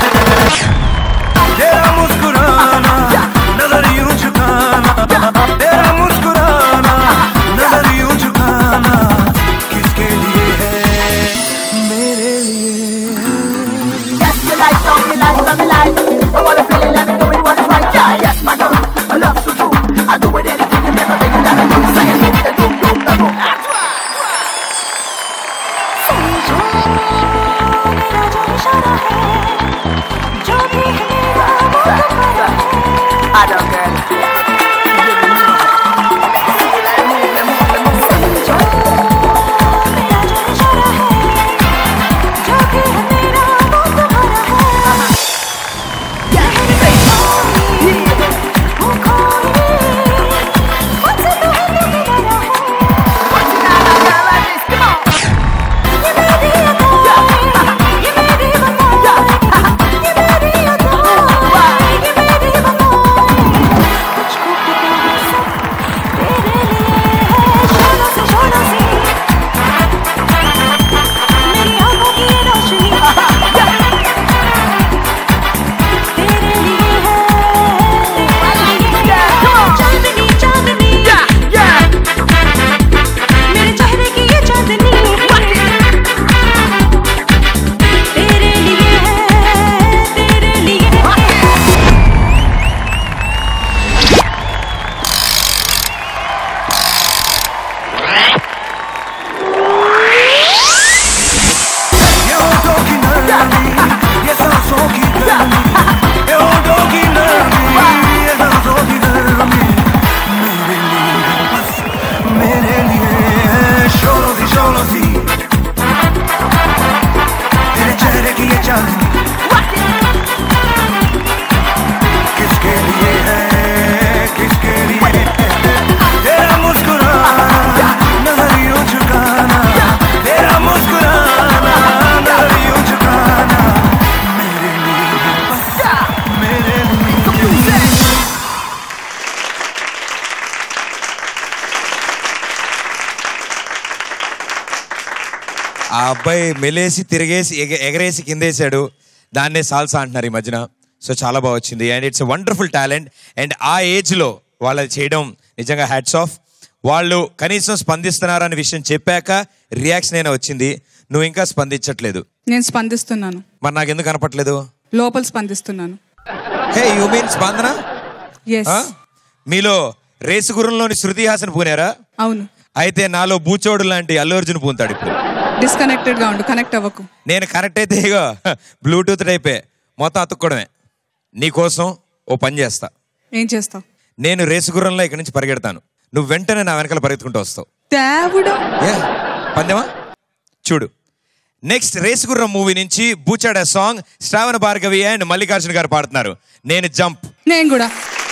तेरा मुस्कुराना नजर यूं झुकाना, तेरा मुस्कुराना नजर यूं झुकाना किसके लिए है, मेरे लिए. Yes, you like, love me like, love me like. I wanna feel it, let me do it, what is right, yeah. Yes, my girl, I love you too. I do it anything and everything that I do. Say it, give me the doom, doom, the doom. समझो मेरा जो इशारा है, जो भी है मेरा वो तुम्हारा है. I don't care. ఆ అబ్బాయి మెలేసి తిరిగేసి ఎగ ఎగరేసి కిందేసాడు, దాన్నే సాల్సా అంటున్నారు ఈ మధ్యన. సో చాలా బాగా వచ్చింది and it's wonderful talent. And ఆ ఏజ్లో వాళ్ళు చేయడం నిజంగా హ్యాట్స్ ఆఫ్. వాళ్ళు కనీసం స్పందిస్తున్నారనే విషయం చెప్పాక రియాక్షన్ అయినా వచ్చింది, నువ్వు ఇంకా స్పందించట్లేదు. నేను స్పందిస్తున్నాను. మరి నాకు ఎందుకు కనపట్లేదు? లోపల స్పందిస్తున్నాను. హే యు మీన్ స్పందన? yes. మీలో రేసు గుర్రంలోని శృతి హాసన్ పూనారా? అవును. అయితే నాలో బూచోడు లాంటి అల్లు అర్జున్ పూంతాడు ఇప్పుడు. డిస్కనెక్టెడ్ గా ఉండు, కనెక్ట్ అవ్వకు. నేను కనెక్ట్ అయితే ఇగో బ్లూటూత్ టైపే మొత్తం అతుక్కోవడమే. నీకోసం ఓ పని చేస్తా. ఏం చేస్తావు? నేను రేసు గుర్రంలో ఇక్కడి నుంచి పరిగెడతాను, నువ్వు వెంటనే నా వెనకాల పరిగెత్తుకుంటూ వస్తావు. దేవుడా, పందెమా? చూడు, నెక్స్ట్ రేసు గుర్రం మూవీ నుంచి బూచాడ సాంగ్ శ్రావణ భార్గవి అండ్ మల్లికార్జున గారు పాడుతున్నారు. నేను జంప్. నేను కూడా.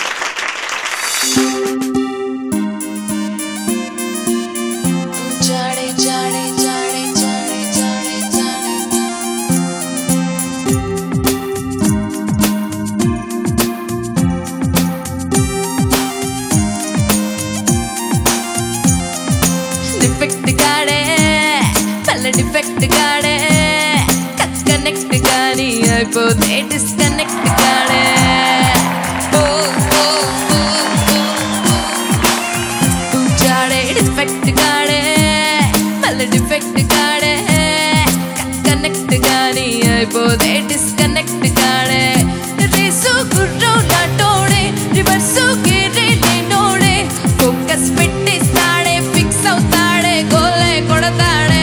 డిఫెక్ట్ గాడే పల్ల డిఫెక్ట్ గాడే కనెక్ట్ గాని అయిపోతే డిస్కనెక్ట్ గాడే. పూజాడే డిఫెక్ట్ గాడే పల్ల డిఫెక్ట్ గాడే అయిపోదే డిస్కనెక్ట్ కాడే రేసు గుర్రో నాటోడే రివర్సు గేరే నేనోడే ఫోకస్ పెట్టేస్తాడే ఫిక్స్ అవుతాడే గోలే కొడతాడే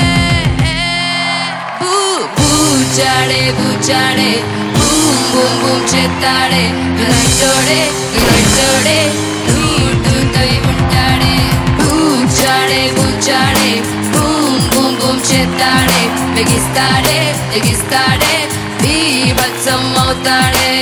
బూ బూచాడే బూచాడే బూమ్ బూమ్ బూమ్ చేస్తాడే రైటోడే రైటోడే రూటుకై ఉంటాడే బూచాడే బూచాడే బూమ్ బూమ్ బూమ్ చేస్తాడే బిగిస్తాడే బిగిస్తాడే బీభత్సం అవుతాడే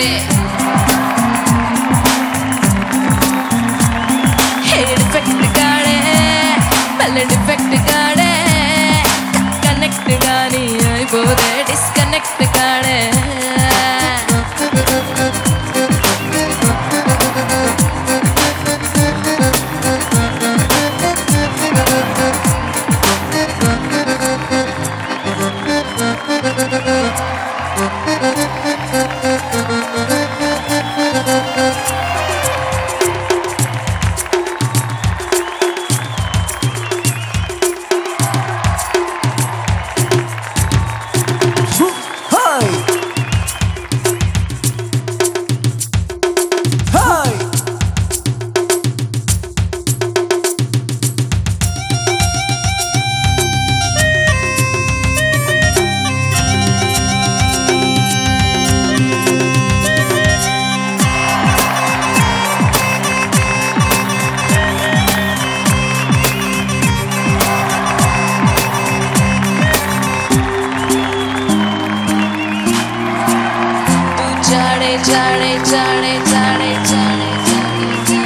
హెయిర్ ఎఫెక్ట్ గాడే మెలడీ ఎఫెక్ట్ గాడే కనెక్ట్ గాని అయిపోదే డిస్కనెక్ట్ గాడే जाने जाने जाने जाने जाने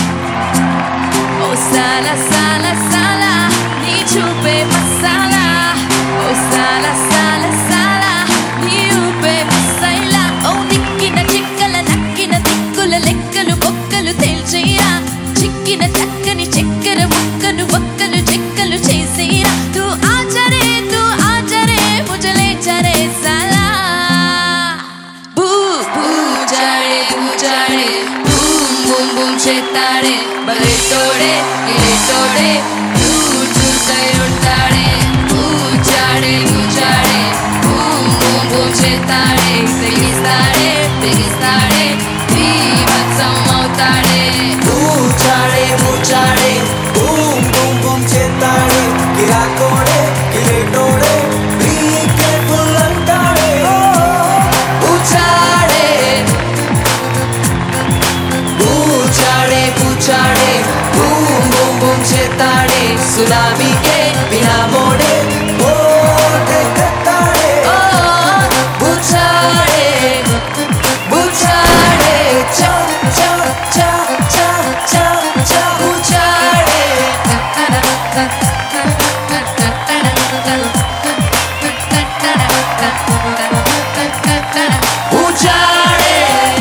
ओ साला साला साला नी छुपे मसाला ओ साला साला साला नी ऊपे मसाला ओ निक्किन चिक्कल नक्किन दिक्कुल लెక్కలు బొక్కలు తేల్చేరా చిక్కిన చక్కని చక్కెర ముక్కలు బొక్కలు చెక్కలు చేసేరా తూ ఆచరే తూ ఆచరే ముజలే చరే సాలా बुझाड़े बूम बूम बूम చేస్తాడే బలెటోడే గిలెటోడే చూచుకై ఉంటాడే బుజాడే బుజాడే బూమ్ బూమ్ బూమ్ చేస్తాడే బిగిస్తాడే బిగిస్తాడే బీభత్సం అవుతాడే బుజాడే బుజాడే బూమ్ బూమ్ బూమ్ చేస్తాడే గిరాకోడే గిలెటోడే బీ కేర్ఫుల్ అంటాడే బుజాడే पूछाड़े पूछाड़े बूम बूम बूम चेताड़े सुनामी के बिना मोड़े मोड़े कताड़े पूछाड़े पूछाड़े चा चा चा चा चा चा पूछाड़े पूछाड़े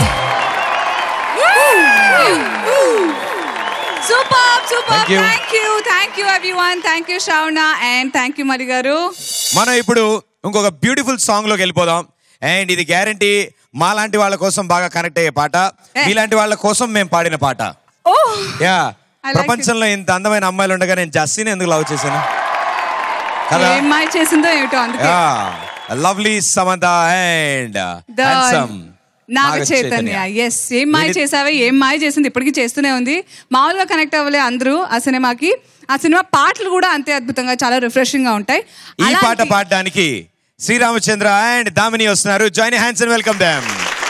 super super Thank you. Thank you thank you everyone thank you Sravana and thank you మరి గారు. మనం ఇప్పుడు ఇంకొక బ్యూటిఫుల్ సాంగ్ లోకి వెళ్ళిపోదాం. అండ్ ఇది గ్యారంటీ మాలాంటి వాళ్ళ కోసం బాగా కనెక్ట్ అయ్యే పాట, మీలాంటి వాళ్ళ కోసం మేము పాడిన పాట. యా ప్రపంచంలో ఇంత అందమైన అమ్మాయిలు ఉండగా నేను జస్సీని ఎందుకు లవ్ చేశాను కదా. ఏమై చేసిందో ఏమిటో అందుకే. Lovely Samantha and handsome Naga Chaitanya. Yes Ye Maaya చేసావే, ఏం మాయ చేసింది, ఇప్పటికీ చేస్తూనే ఉంది. మామూలుగా కనెక్ట్ అవ్వలే అందరూ ఆ సినిమాకి. ఆ సినిమా పాటలు కూడా అంతే అద్భుతంగా చాలా రిఫ్రెషింగ్ గా ఉంటాయి. ఈ పాట పాడడానికి శ్రీరామచంద్ర అండ్ దామిని వస్తున్నారు. Join hands and welcome them.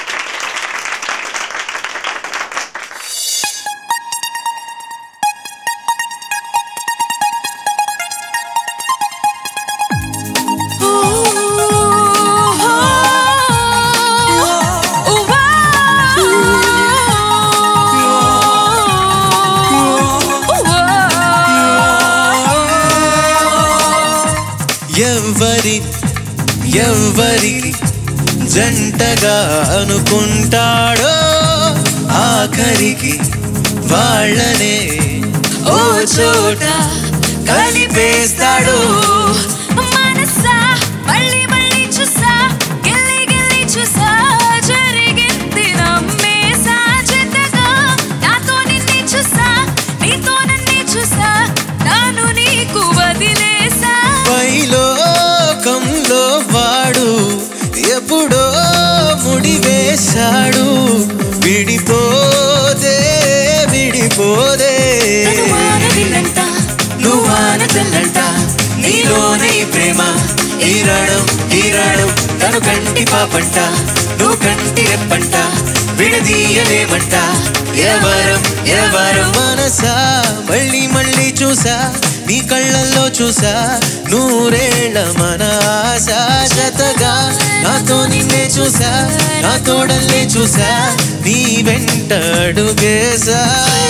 ఎవ్వరి ఎవ్వరికి జంటగా అనుకుంటాడో ఆఖరికి వాళ్ళనే ఓ చోట కలిపేస్తాడు. మనసా మళ్ళీ మళ్ళీ చూసా గెల్లి గెల్లి చూసా జరిగింది నమ్మేసా చెత్తగా నాతో నిన్నే చూసా నీతో నన్నే చూసా నాను నీకు వదిలేసా. పైలోకంలో వాడు వేసాడు విడిపోదే విడిపోదే నువ్వాన చల్లంట నీలోనే ప్రేమ ఈరాడం ఈరాడం తను కంటి పాపంట నువ్వు కంటి రెప్పంట విడదీయలేమంట ఎవరం ఎవరం మనసా మళ్ళీ మళ్ళీ చూసా నీ కళ్ళల్లో చూసా నూరేళ్ల మన ఆశ జతగా నాతో నిన్నే చూసా నా తోడల్లే చూసా నీ వెంట అడుగేసా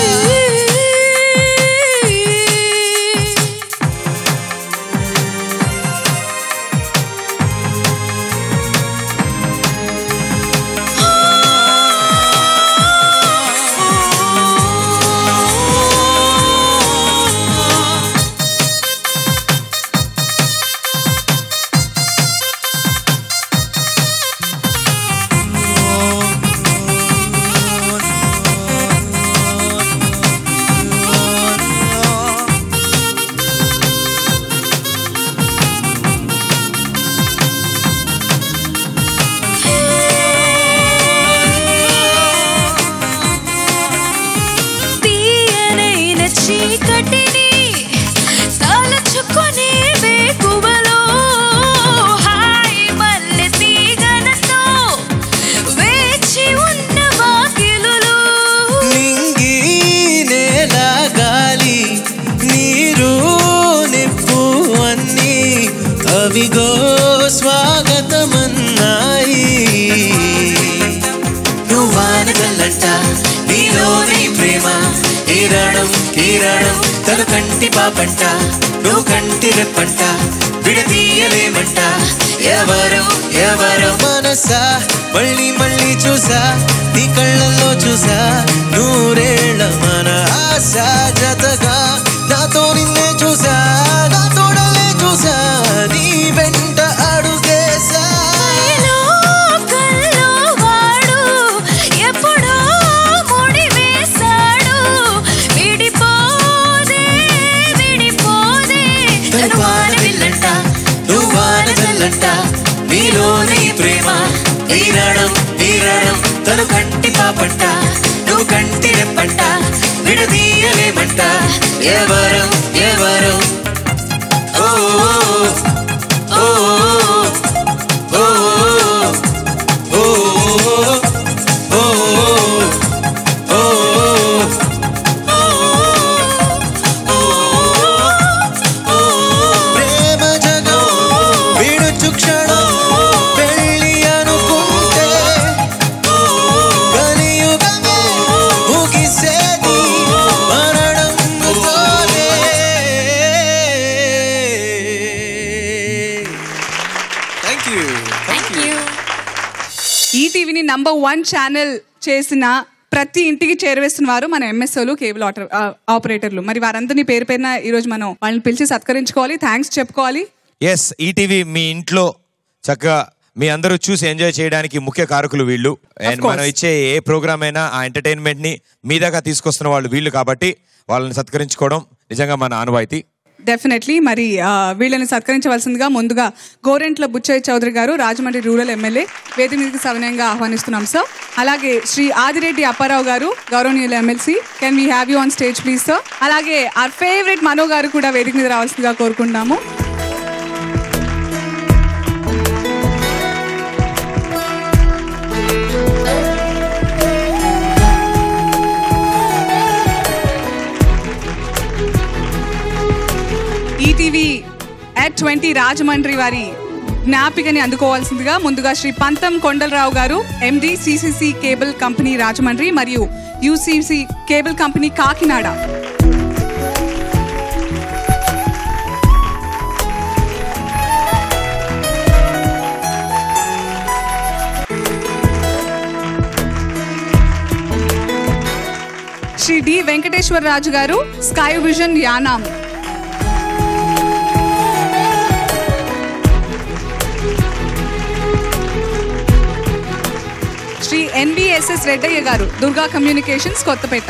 అవిగో స్వాగతమన్నాయి నువ్వాన చల్లంట నీలోని ప్రేమ ఈరాడం ఈరాడం తను కంటి పాపంట నువ్వు కంటి రెప్పంట విడదీయలేమంట ఎవరు ఎవరు మనసా మళ్ళీ మళ్ళీ చూసా నీ కళ్ళల్లో చూసా నూరేళ్ల మన ఆశ జతగా నాతో నిన్నే చూసా నా తోడలే చూసా నీ వెంట అడుగేసా వాడు ఎప్పుడో ముడి వేశాడు విడిపోదే విడిపోదే తనువాన విల్లంట నువ్వాన చల్లంట నీలోని ప్రేమ ఈరాడం ఈరాడం తను కంటి పాపంట నువ్వు కంటి రెప్పంట విడదీయలేమంట ఎవరు ఎవరు ఓ ఓ ఓ ఓ ఓ ప్రేమ జగం విడుచు క్షణం పెళ్ళి అనుకుంటే కలియుగమే ముగిసేది మరణంతోనే. థ్యాంక్ యూ థ్యాంక్ యూ ఈటీవీని నంబర్ వన్ ఛానల్ చేసిన ప్రతి ఇంటికి చేరవేస్తున్న వారు మన ఎంఎస్ఓలు కేబుల్ ఆపరేటర్లు. మరి వారందరినీ పేరు పేరున ఈరోజు మనం వాళ్ళని పిలిచి సత్కరించుకోవాలి, థ్యాంక్స్ చెప్పుకోవాలి. ఎస్, ఈటీవీ మీ ఇంట్లో చక్కగా మీ అందరూ చూసి ఎంజాయ్ చేయడానికి ముఖ్య కారకులు వీళ్ళు. అండ్ మనం ఇచ్చే ఏ ప్రోగ్రామ్ అయినా ఆ ఎంటర్టైన్మెంట్ ని మీ దాకా తీసుకొస్తున్న వాళ్ళు వీళ్ళు కాబట్టి వాళ్ళని సత్కరించుకోవడం నిజంగా మన ఆనవాయితీ. డెఫినెట్లీ. మరి వీళ్ళని సత్కరించవలసిందిగా ముందుగా గోరెంట్ల బుచ్చయ్య చౌదరి గారు, రాజమండ్రి రూరల్ ఎమ్మెల్యే, వేదిక మీదకి సవినయంగా ఆహ్వానిస్తున్నాం సార్. అలాగే శ్రీ ఆదిరెడ్డి అప్పారావు గారు, గౌరవనీయుల MLC, can we have you on stage please sir. అలాగే ఆర్ ఫేవరెట్ మనో గారు కూడా వేదిక మీద రావాల్సిందిగా కోరుకుంటాము. ఈటీవీ అట్ ట్వంటీ రాజమండ్రి వారి జ్ఞాపికని అందుకోవాల్సిందిగా ముందుగా Shri Pantham Kondalarao garu, MD CCC cable company Rajahmundry మరియు UCC cable company Kakinada. Shri D Venkateswara Raju garu, Sky Vision Yanam. Shri NBSS Reddaiah garu, Durga communications Kothapeta.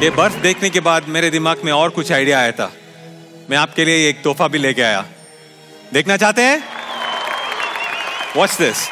ये बर्फ देखने के बाद मेरे दिमाग में और कुछ आइडिया आया था। मैं आपके लिए एक तोहफा भी लेके आया। देखना चाहते हैं? Watch this.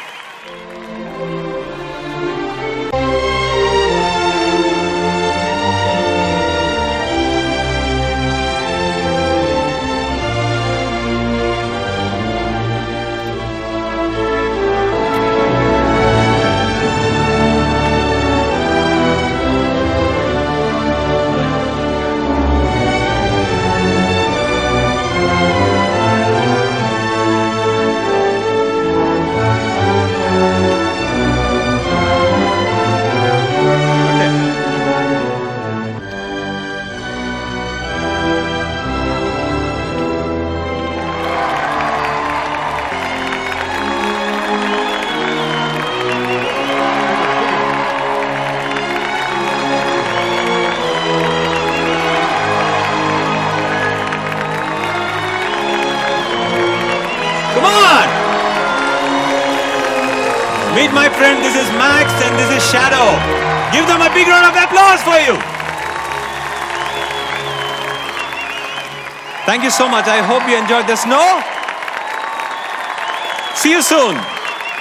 Meet my friend, this is Max and this is Shadow. Give them a big round of applause for you. Thank you so much. I hope you enjoyed the snow. See you soon.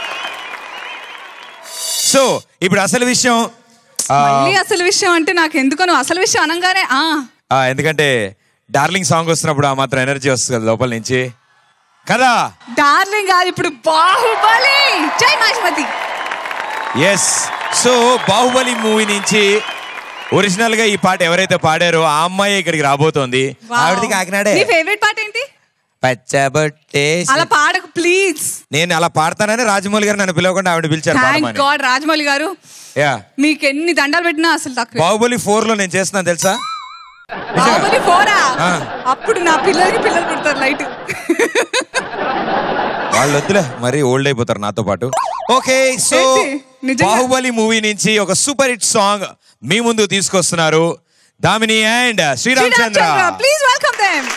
So ఇప్పుడు అసలు విషయం ఆ, మళ్ళీ అసలు విషయం అంటే నాకు ఎందుకనో అసలు విషయం అనగానే ఆ ఆ, ఎందుకంటే డార్లింగ్ సాంగ్ వస్తున్నప్పుడు ఆ మాత్రం ఎనర్జీ వస్తుంది కదా లోపల నుంచి కదా. డార్లింగ్ కాదు ఇప్పుడు బాహుబలి. జై Mahishmati. Yes. So Baahubali movie నుంచి ఒరిజినల్ గా ఈ పాట ఎవరైతే పాడారో ఆ అమ్మాయి ఇక్కడికి రాబోతోంది. ఆవిడది కాకినాడే. నీ ఫేవరెట్ పాట ఏంటి? పచ్చబొట్టే. అలా పాడకు ప్లీజ్. నేను అలా పాడతానని రాజమౌళి గారు నన్ను పిలవకుండా ఆవిడ పిలిచారు థ్యాంక్ పాడమని. గాడ్ రాజమౌళి గారు. యా. మీకు ఎన్ని దండాలు పెట్టినా అసలు తక్కువ. బాహుబలి ఫోర్ లో నేను చేస్తున్నాను తెలుసా? బాహుబలి ఫోరా? ఆ. అప్పుడు నా పిల్లలకి పిల్లలు పుడతారు లైట్. వాళ్ళు వద్దులే మరి ఓల్డ్ అయిపోతారు నాతో పాటు. ఓకే సో బాహుబలి మూవీ నుంచి ఒక సూపర్ హిట్ సాంగ్ మీ ముందు తీసుకొస్తున్నారు Damini and Sreeram Chandra. Please welcome them.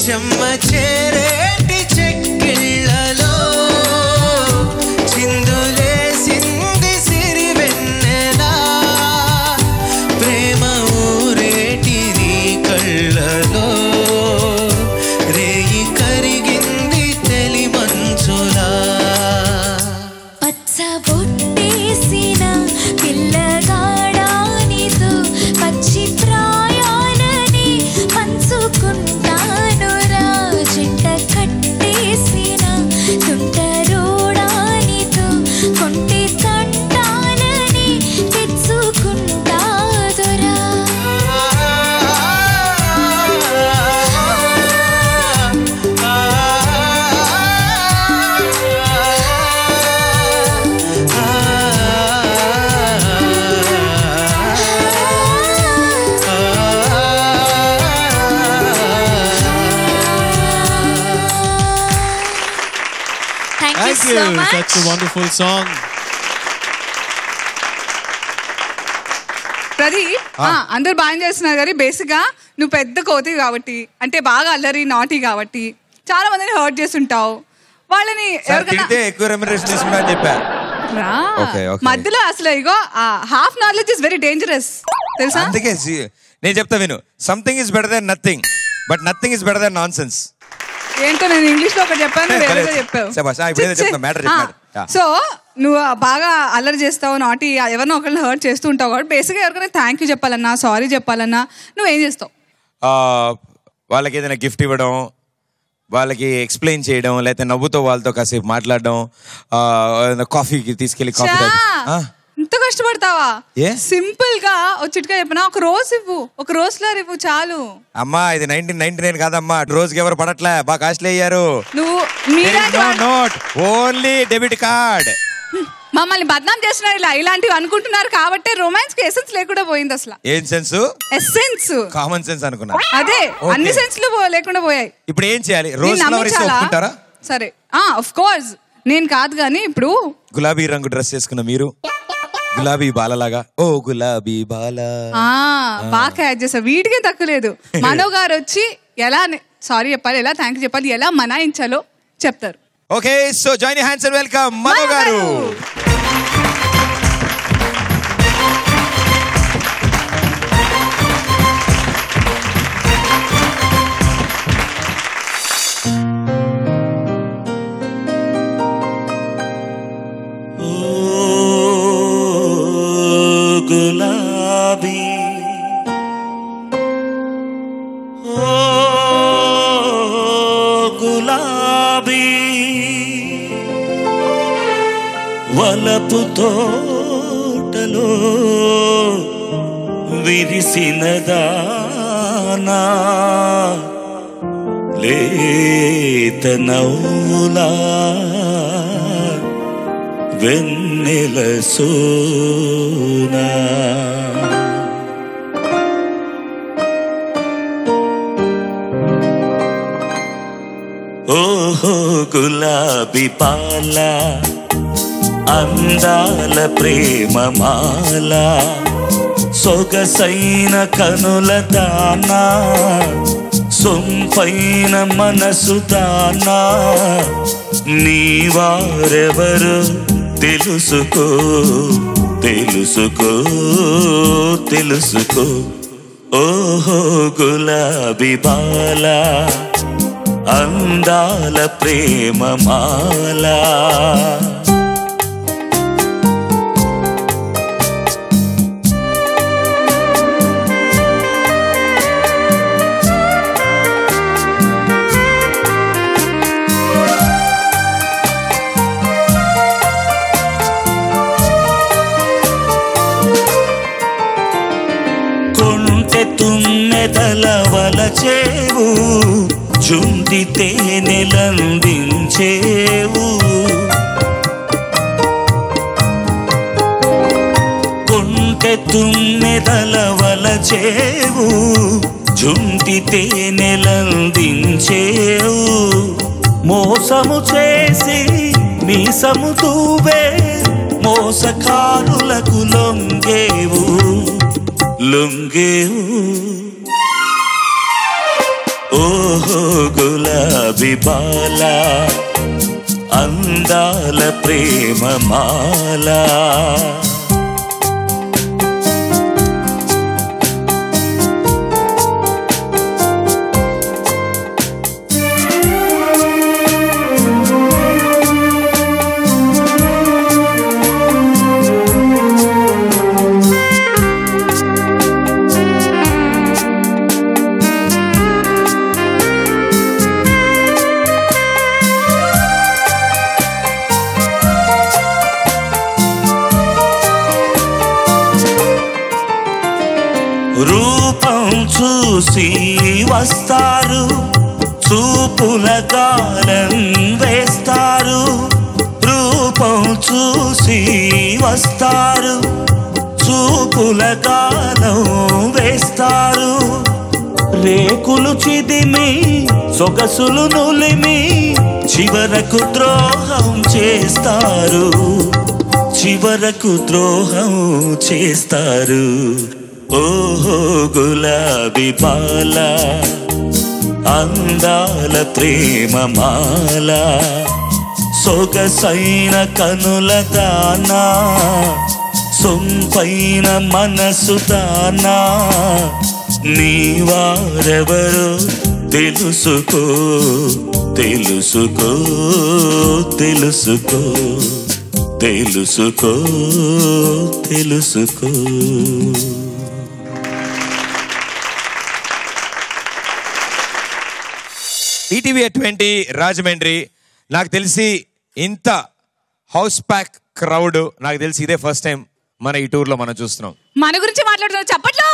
చెమ్మ చేరేటి చెక్కిళ్ళలో చిందులేసింది సిరి వెన్నెలా ప్రేమ ఊరేటి నీ కళ్ళలో రేయి కరిగింది తెలి మంచులా పచ్చ బొట్టేసిన పిల్లగాడానితో పచ్చి ప్రాయాలని పంచుకుంటాను రా జంట కట్టేసిన తుంటరోడానితో కొంటి తంటాలని తెచ్చుకుంటాదురా Thank you so much. Such a wonderful song. Pradeep ఆ, అందరూ బాగా చేస్తున్నారు కానీ బేసిక్ గా నువ్వు పెద్ద కోతి కాబట్టి అంటే బాగా అల్లరి నాటి కాబట్టి చాలా మందిని హర్ట్ చేస్తుంటావు వాళ్ళని ఎవరికైనా తిడితే ఎక్కువ రెమ్యునరేషన్ తీసుకుంటా అని చెప్పా రా. Okay, okay. మధ్యలో అసలు ఇగో half knowledge is very dangerous తెలుసా అందుకే సి- నేను చెప్తా విను something is better than nothing but nothing is better than nonsense ఏంటో నేను ఇంగ్లీష్ లో ఒకటి చెప్పాను నువ్వు వేరేగా చెప్పావు శభాష్. ఆ, ఇప్పుడు ఏదో చెప్తున్నా, matter చెప్పు, matter. సో నువ్వు బాగా అల్లరి చేస్తావు నాటి ఎవరినో ఒకరిని హర్ట్ చేస్తూ ఉంటావు కాబట్టి బేసిక్గా ఎవరికైనా థ్యాంక్ యూ చెప్పాలన్నా సారీ చెప్పాలన్నా నువ్వేం చేస్తావు ఆ, వాళ్ళకి ఏదైనా గిఫ్ట్ ఇవ్వడం వాళ్ళకి ఎక్స్ప్లెయిన్ చేయడం లేకపోతే నవ్వుతో వాళ్ళతో కాసేపు మాట్లాడడం కాఫీకి తీసుకెళ్ళి కాఫీ చా, తాగి- ఇంత కష్టపడతావా ఏ? సింపుల్ గా వచ్చిట్టుగా చెప్పినా ఒక రోజు ఇవ్వు ఒక రోజులో ఇవ్వు చాలు అమ్మా ఇది నైన్టీన్ నైన్టీ నైన్ కాదమ్మా రోజుకి ఎవరు పడట్లే బాగా కాస్ట్లీ అయ్యారు నువ్వు మీలాంటి వాళ్ళు- నోట్ ఓన్లీ డెబిట్ కార్డ్ మమ్మల్ని బద్నాం చేస్తున్నారు ఇలా ఇలాంటివి అనుకుంటున్నారు కాబట్టి రొమాన్స్ కి ఎసెన్స్ లేకుండా పోయింది అసలు ఏం సెన్స్ ఎసెన్స్ కామన్ సెన్స్ అనుకున్నా అదే Okay. అన్ని సెన్స్ లు లేకుండా పోయాయి ఇప్పుడు ఏం చేయాలి రోజు నేను ఫ్లవర్ ఇస్తే నమ్మించాలా? ఒప్పుకుంటారా సరే ఆ ఆఫ్ కోర్స్ నేను కాదు కానీ ఇప్పుడు గులాబీ రంగు డ్రెస్ వేసుకున్న మీరు గులాబీ బాలలాగా ఓ గులాబీ బాల ఆ బాగా క్యాచ్ చేసా వీటికే తక్కువ లేదు మనో గారు వచ్చి ఎలా సారీ చెప్పాలి ఎలా థ్యాంక్ యూ చెప్పాలి ఎలా మనాయించాలో చెప్తారు okay so join hands and welcome Mano garu గులాబీ ఓ గులాబీ వలపు తోటలో విరిసిన దానా లేత నవ్వులా వెన్నెల సోనా ఓహో గులాబీ పాల అందాల ప్రేమ మాల సొగసైన కనుల దానా సొంపైన మనసు దానా నీవారెవరు తెలుసుకో తెలుసుకో తెలుసుకో ఓహో గులాబీ బాల అందాల ప్రేమ మాల తుమ్మెదల వలచేవు జుంటి తేనెలందించేవు కొంటె తుమ్మెదల వలచేవు జుంటి తేనెలందించేవు మోసము చేసి మీసము తూవే మోసకారులకు లొంగేవు లొంగేవు ఓ ఓహో గులాబీ బాల అందాల ప్రేమ మాల రూపం చూసి వస్తారు చూపుల గాలం వేస్తారు రూపం చూసి వస్తారు చూపుల గాలం వేస్తారు రేకులు చిదిమి సొగసులు నులిమి చివరకు ద్రోహం చేస్తారు చివరకు ద్రోహం చేస్తారు ఓహో గులాబీ బాల అందాల ప్రేమ మాల సొగసైన కనుల దానా సొంపైన మనసు దానా నీవారెవరో తెలుసుకో తెలుసుకో తెలుసుకో తెలుసుకో తెలుసుకో ఈటీవీ ట్వంటీ రాజమండ్రి నాకు తెలిసి ఇంత హౌస్ ప్యాక్ క్రౌడ్ నాకు తెలిసి ఇదే ఫస్ట్ టైం మన ఈ టూర్ లో మనం చూస్తున్నాం. మన గురించి మాట్లాడుతున్నారు చప్పట్లు.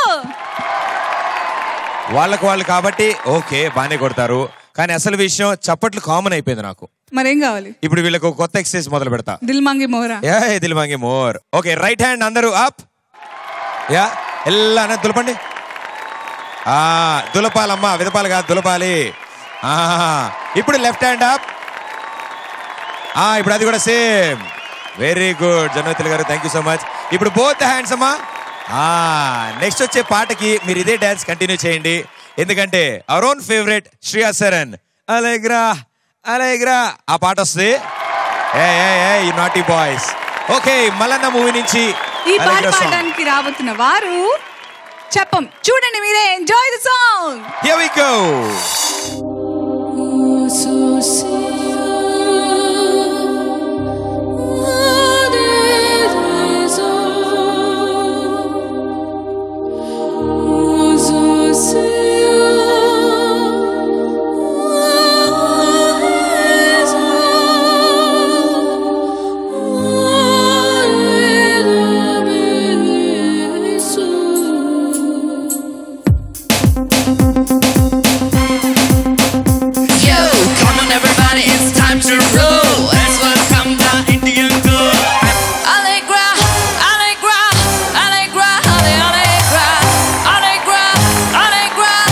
వాళ్ళకు వాళ్ళు కాబట్టి ఓకే బానే కొడతారు, కానీ అసలు విషయం చప్పట్లు కామన్ అయిపోయింది నాకు. మరేం కావాలి? ఇప్పుడు వీళ్ళకు కొత్త ఎక్సర్సైజ్ మొదలు పెడతా. దిల్ మాంగే మోరా. యా దిల్ మాంగే మోర్. ఓకే రైట్ హ్యాండ్ అందరూ అప్. యా ఎల్లా దులపండి. ఆ దులపాలమ్మా, విదపాలి కాదు దులపాలి. ఇప్పుడు లెఫ్ట్ హ్యాండ్ అప్. ఇప్పుడు అది కూడా సేమ్. వెరీ గుడ్ జనవతిల్ garu, thank you so much. ఇప్పుడు బోత్ హ్యాండ్స్ అమ్మా. నెక్స్ట్ వచ్చే పాటకి మీరు ఇదే డాన్స్ కంటిన్యూ చేయండి, ఎందుకంటే our own favourite Shreya Saran Allegra Allegra ఆ పాట వస్తుంది. ఏ ఏ naughty boys. Okay Mallanna movie నుంచి ఈ పాట పాడడానికి రాబోతున్న వారు చెప్పం. చూడండి మీరే. Enjoy the song. Here we go. Allegra, Allegra, Allegra, Allegra, Allegra.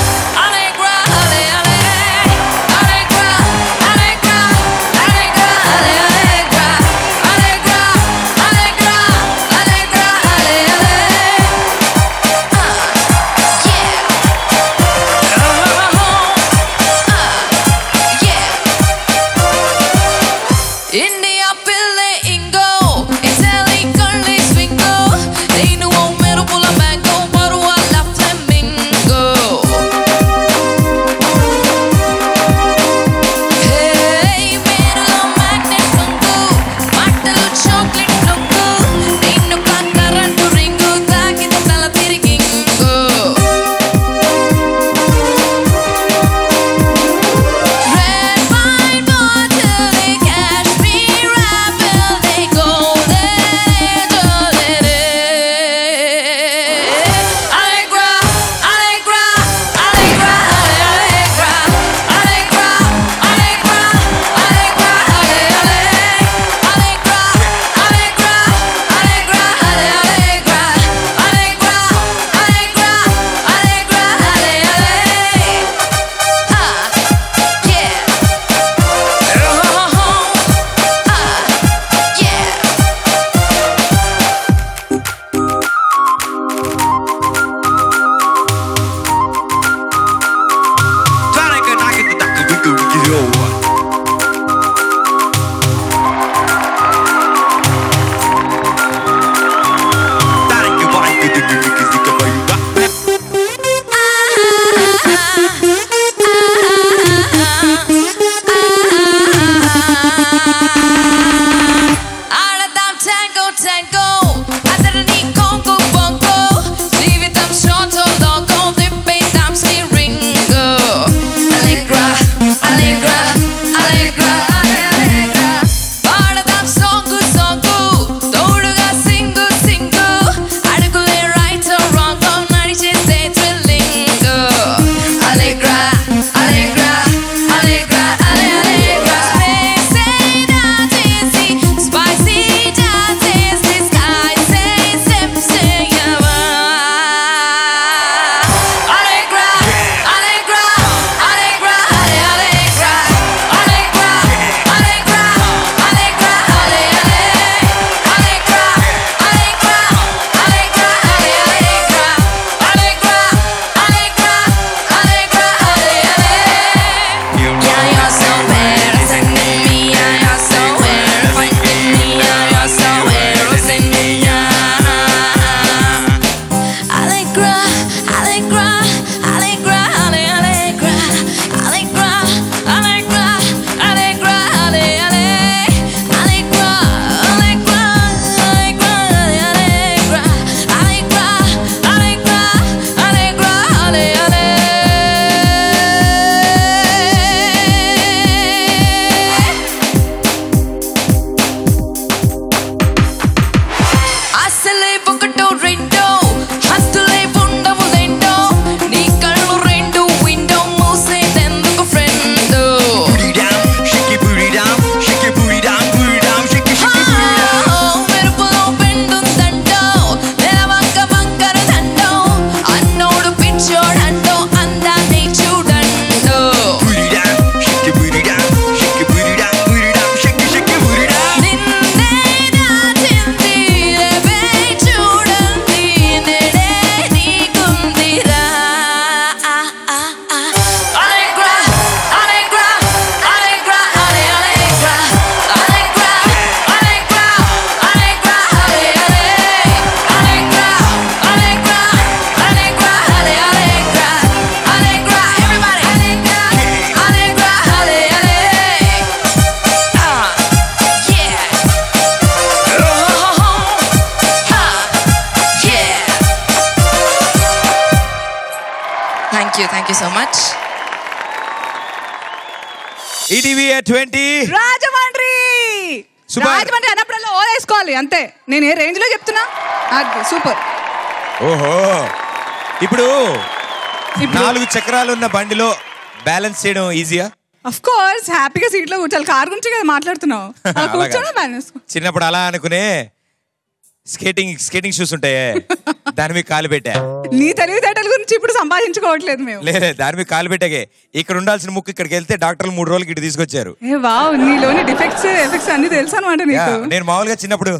Allegra, Allegra, alle, Allegra, Allegra, Allegra, Allegra, alle, alle, Allegra, Allegra, Allegra, Allegra, Allegra, Allegra, Allegra, alle, alle. అసలే ఒకటో రెండో హద్దులే ఉండవు రెండో నీ కళ్ళు రెండు విండో మూసేదెందుకు ఫ్రెండ్ మెరుపులో పెండుందంటో నెలవంక వంకర దండో అన్నోడు పిచ్చోడంటో అందాన్ని చూడండో నిన్నే దాచింది రేపే చూడండి నేడే నీకుందిరా Allegra, Allegra, Allegra, alle, Allegra, Allegra, Allegra, Allegra, alle, alle, Allegra, Allegra, Allegra, alle, Allegra, Allegra, everybody, Allegra, Allegra, alle, alle. Ah, yeah. Oh, ha, yeah. Thank you, thank you so much. ETV twenty Rajahmundry super. Rajahmundry అన్నప్పుడల్లా ఓ వేసుకోవాలి అంతే. నేను ఏ range లో చెప్తున్నా అది super. ఓహో ఇప్పుడు నాలుగు చక్రాలు ఉన్న బండిలో బ్యాలెన్స్ చేయడం ఈజీయా? అఫ్ కోర్స్ హ్యాపీగా సీట్ లో కూర్చోాలి. కార్ గురించి కదా మాట్లాడుతున్నావు. అలా కూర్చోడం బ్యాలెన్స్. చిన్నప్పుడు అలా అనుకునే స్కేటింగ్ స్కేటింగ్ షూస్ ఉంటాయే దాని మీద కాలు పెట్టా. నీ తెలివితేటల గురించి ఇప్పుడు సంపాదించుకోవట్లేదు మేము. లేదు దాని మీద కాలు పెట్టాకే ఇక్కడ ఉండాల్సిన ముక్కు ఇక్కడికి వెళ్తే డాక్టర్లు మూడు రోజులకి ఇటు తీసుకొచ్చారు. ఏ వావ్, నీలోని డిఫెక్ట్స్ ఎఫెక్ట్స్ అన్ని తెలుసు అనమాట నీకు. యా, నేను మామూలుగా చిన్నప్పుడు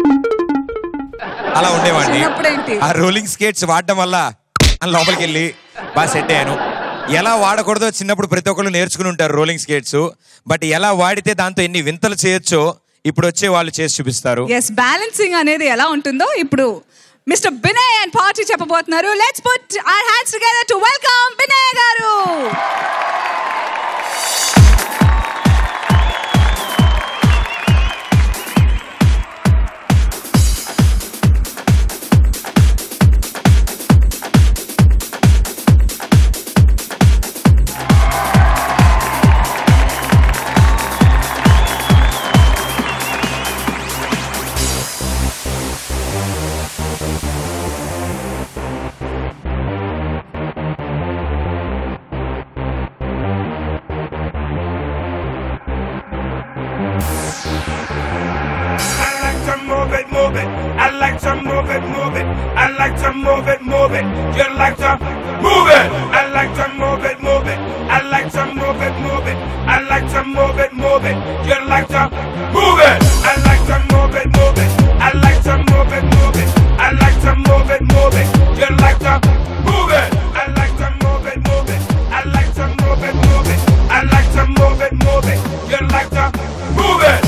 అలా ఉండేవాడిని. చిన్నప్పుడేంటి? ఆ రోలింగ్ స్కేట్స్ వాడడం వల్ల అని లోపలికి వెళ్ళి బాగా సెట్ అయ్యాను. ఎలా వాడకూడదో చిన్నప్పుడు ప్రతి ఒక్కళ్ళు నేర్చుకుని ఉంటారు రోలింగ్ స్కేట్స్. బట్ ఎలా వాడితే దాంతో ఎన్ని వింతలు చేయొచ్చో ఇప్పుడు వచ్చే వాళ్ళు చేసి చూపిస్తారు. ఎస్, బ్యాలెన్సింగ్ అనేది ఎలా ఉంటుందో ఇప్పుడు మిస్టర్ బినయ్ అండ్ పార్టీ చెప్పబోతున్నారు. Let's put our hands together to welcome Binay garu. move it, move it. I like to move it, move it. I like to move it, move it. You like to move it. I like to move it, move it. I like to move it, move it. I like to move it, move it. You like to move it. I like to move it, move it. I like to move it, move it. I like to move it, move it. You like to move it. I like to move it, move it. I like to move it, move it. I like to move it, move it. You like to move it.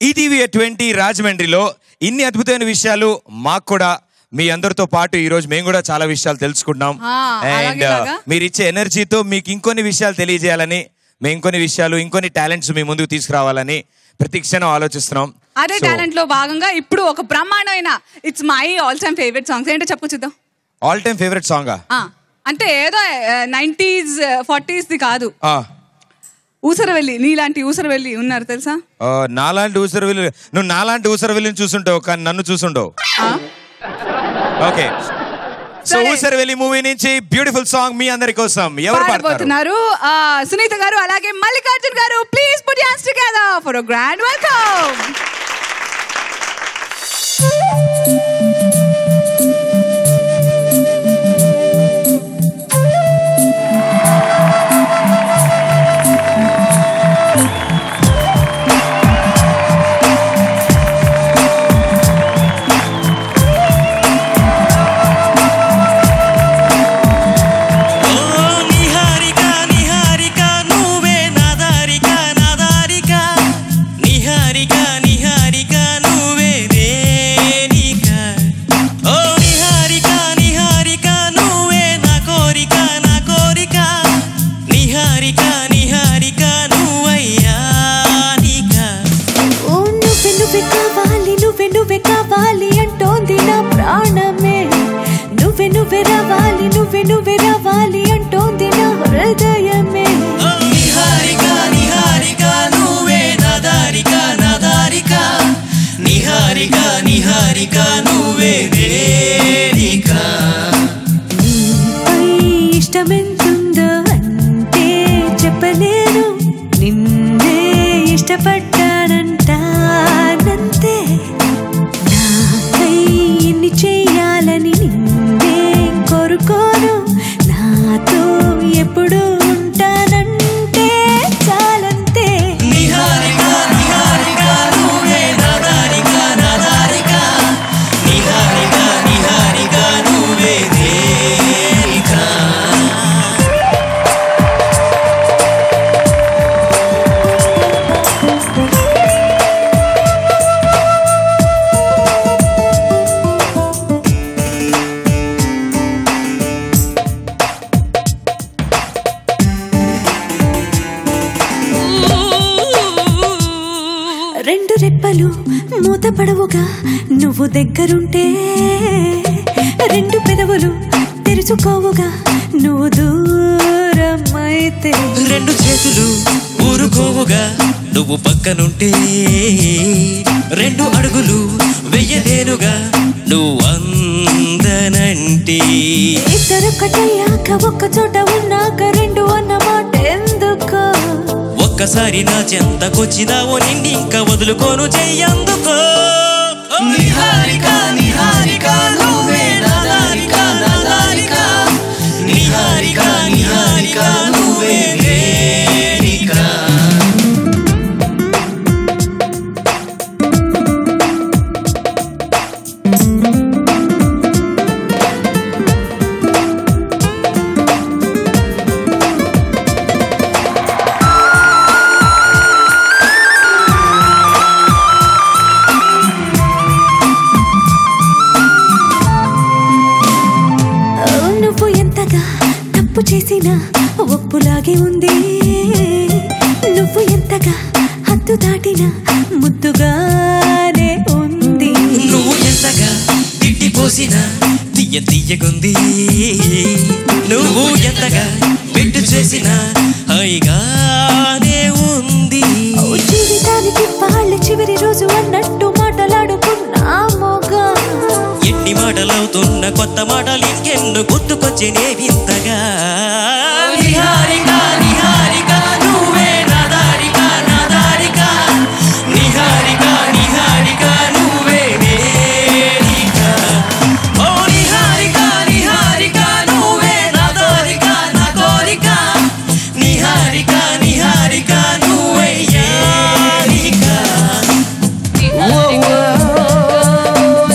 ETV twenty రాజమండ్రిలో ఇన్ని అద్భుతమైన విషయాలు మాకు కూడా మీ అందరితో పాటు ఈ రోజు మేము కూడా చాలా విషయాలు తెలుసుకుంటున్నాం. అండ్ మీరు ఇచ్చే ఎనర్జీతో మీకు ఇంకొన్ని విషయాలు తెలియజేయాలని, మేము ఇంకొన్ని విషయాలు ఇంకొన్ని టాలెంట్స్ మీ ముందుకు తీసుకురావాలని ప్రతి క్షణం ఆలోచిస్తున్నాం. అదే టాలెంట్ లో భాగంగా ఇప్పుడు ఒక బ్రహ్మాండమైన it's my all time favourite songs ఏంటో చెప్పొచ్చుద్దాం. ఆల్ టైమ్ ఫేవరెట్ సాంగా? అంటే ఏదో నైన్టీస్ ఫార్టీస్ ది కాదు. ఊసరవెల్లి, నీలాంటి ఊసరవెల్లి ఉన్నారు తెలుసా? నాలాంటి ఊసరవెల్లి, నువ్వు నాలాంటి ఊసరవెల్లిని చూసుంటావు కానీ నన్ను చూసుంటావు. ఓకే, సో ఊసరవెల్లి మూవీ నుంచి బ్యూటిఫుల్ సాంగ్ మీ అందరి కోసం ఎవరు పాడుతున్నారు? సునీత గారు అలాగే Mallikarjun garu. Please put your hands together for a grand welcome. ఇష్టమెంతుందో అంటే చెప్పలేను, నిన్నే ఇష్టపడ్డానంటానంతే. నాకై ఇన్ని చెయ్యాలని నిన్నే కోరుకోను, నాతో ఎప్పుడు ఉంటానంటే చాలంతే. నిహారిక నిహారిక నువ్వే నాదారిక నాదారిక, నిహారిక నిహారిక నువ్వే దేనిక. రెండు రెప్పలు మూతపడవుగా నువ్వు దగ్గరుంటే, రెండు పెదవులు తెరుచుకోవుగా నువ్వు దూరమైతే, రెండు చేతులు ఊరుకోవుగా నువ్వు పక్కనుంటే, రెండు అడుగులు వెయ్యలేనుగా నువ్వు అందనంటే. ఇద్దరొక్కటయ్యాక ఒక్క చోట ఉన్నాక రెండు అన్నమాట ఎందుకో, ఒక్కసారి నా చెంతకొచ్చినావో నిన్నింక వదులుకోను చెయ్యందుకో. నిహారిక నిహారిక నువ్వే నాదారిక నాదారిక, నిహారిక నిహారిక నువ్వే దేనిక. నువ్వు ఎంతగా తప్పు చేసినా ఒప్పులాగే ఉంది, నువ్వు ఎంతగా హద్దు దాటినా ముద్దుగానే ఉంది. నువ్వు ఎంతగా తిట్టిపోసినా తీయ తీయగుంది, నువ్వు ఎంతగా పెట్టు చేసినా హాయిగానే ఉంది. జీవితానికి వాళ్ళ చివరి రోజు అన్నట్టు మాటలాడుకున్నామోగా, ఎన్ని మాటలవుతున్న కొత్త మాటలు ఇంకెన్ను గుర్తుకొచ్చినే వింతగా. నిహారిక నిహారిక నువ్వే నాదారిక నాదారిక, నిహారిక నిహారిక నువ్వే దేనిక. ఓ నిహారిక నిహారిక నువ్వే నాదారిక నా కోరిక, నిహారిక నిహారిక నువ్వే యారిక.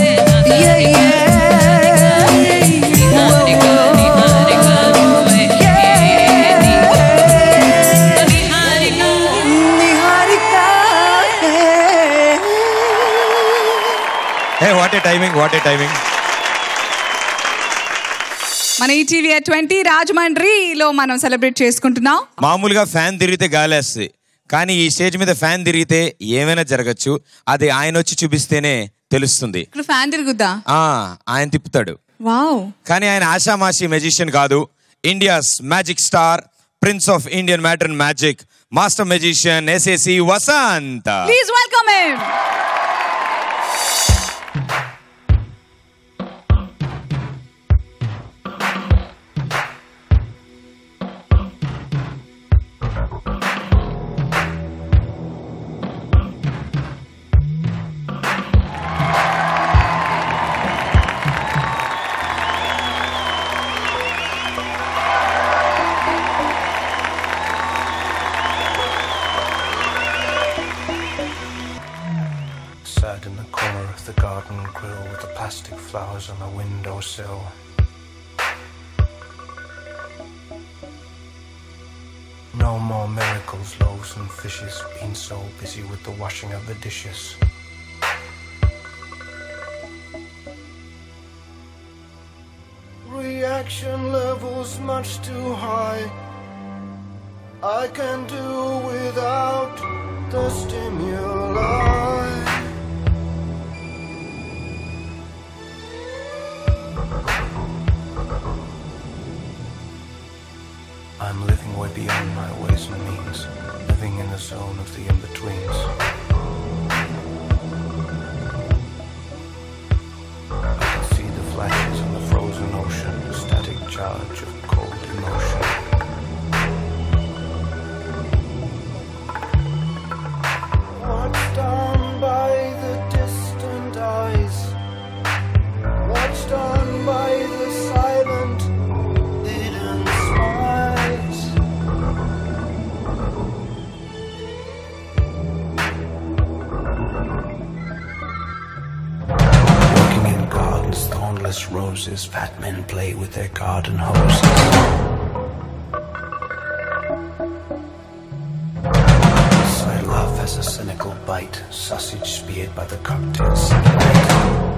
Yeah, yeah. What a timing. మన ఈటీవీ ట్వంటీ రాజమండ్రిలో మనం సెలబ్రేట్ చేసుకుంటున్నాం. మామూలుగా ఫ్యాన్ తిరిగితే గాలేస్తుంది, కానీ ఈ స్టేజ్ మీద ఫ్యాన్ తిరిగితే ఏమైనా జరగచ్చు. అది ఆయన వచ్చి చూపిస్తేనే తెలుస్తుంది. ఇక్కడ ఫ్యాన్ తిరుగుద్దా? ఆ ఆయన తిప్పుతాడు. వావ్. కానీ ఆయన ఆషామాషి మెజిషియన్ కాదు. India's magic star, prince of Indian matter magic, master magician SAC Vasanth. Please welcome him. Sat in the corner of the garden grill with the plastic flowers on the windowsill. No more miracles, loaves and fishes. Been so busy with the washing of the dishes. Reaction levels much too high. I can do without the stimuli. I'm living way beyond my ways and means, living in the zone of the in-betweens. I can see the flashes on the frozen ocean, a static charge of cold emotion. What's done by the distant eyes? What's done by the silent hidden smiles? Walking in gardens, thornless roses, fat men play with their garden hoses. So love has a cynical bite, sausage speared by the cocktail cigarette.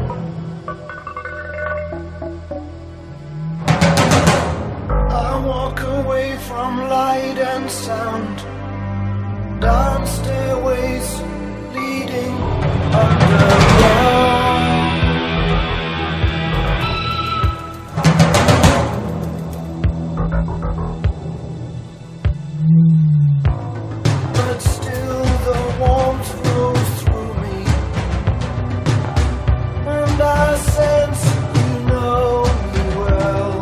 I walk away from light and sound, down stairways leading underground. But still the warmth flows through me, and I sense you know me well.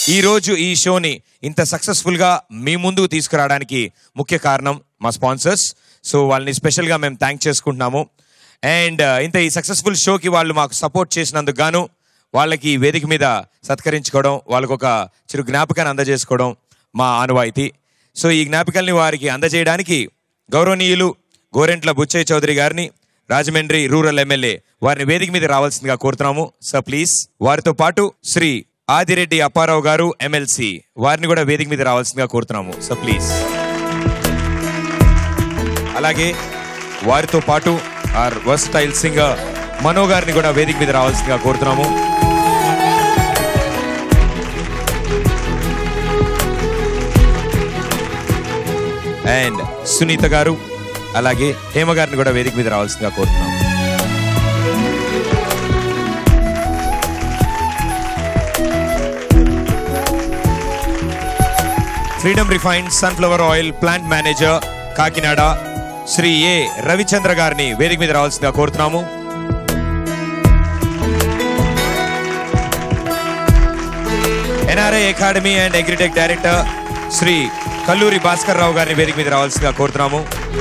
ఈ రోజు ఈ షోని ఇంత successful గా మీ ముందుకు తీసుకురావడానికి ముఖ్య కారణం మా స్పాన్సర్స్. సో వాళ్ళని స్పెషల్ గా మేము థ్యాంక్ చేసుకుంటున్నాము. అండ్ ఇంత ఈ సక్సెస్ఫుల్ షోకి వాళ్ళు మాకు సపోర్ట్ చేసినందుకు గాను వాళ్ళకి వేదిక మీద సత్కరించుకోవడం, వాళ్ళకు ఒక చిరు జ్ఞాపకాన్ని అందజేసుకోవడం మా ఆనవాయితీ. సో ఈ జ్ఞాపకాల్ని వారికి అందజేయడానికి గౌరవనీయులు గోరెంట్ల బుచ్చయ్య చౌదరి గారిని, రాజమండ్రి రూరల్ ఎమ్మెల్యే, వారిని వేదిక మీద రావాల్సిందిగా కోరుతున్నాము సార్ ప్లీజ్. వారితో పాటు శ్రీ ఆదిరెడ్డి అప్పారావు గారు ఎమ్మెల్సీ, వారిని కూడా వేదిక మీద రావాల్సిందిగా కోరుతున్నాము సార్ ప్లీజ్. అలాగే వారితో పాటు ఆర్ వర్సటైల్ సింగర్ మనో గారిని కూడా వేదిక మీద రావాల్సిందిగా కోరుతున్నాము. అండ్ సునీత గారు అలాగే హేమ గారిని కూడా వేదిక మీద రావాల్సిందిగా కోరుతున్నాము. Freedom refined sunflower oil plant manager Kakinada Shri A Ravichandra గారిని వేదిక మీద రావాల్సిందిగా కోరుతున్నాము. NRI academy and agritech director Shri Kalluri Bhaskar Rao గారిని వేదిక మీద రావాల్సిందిగా కోరుతున్నాము.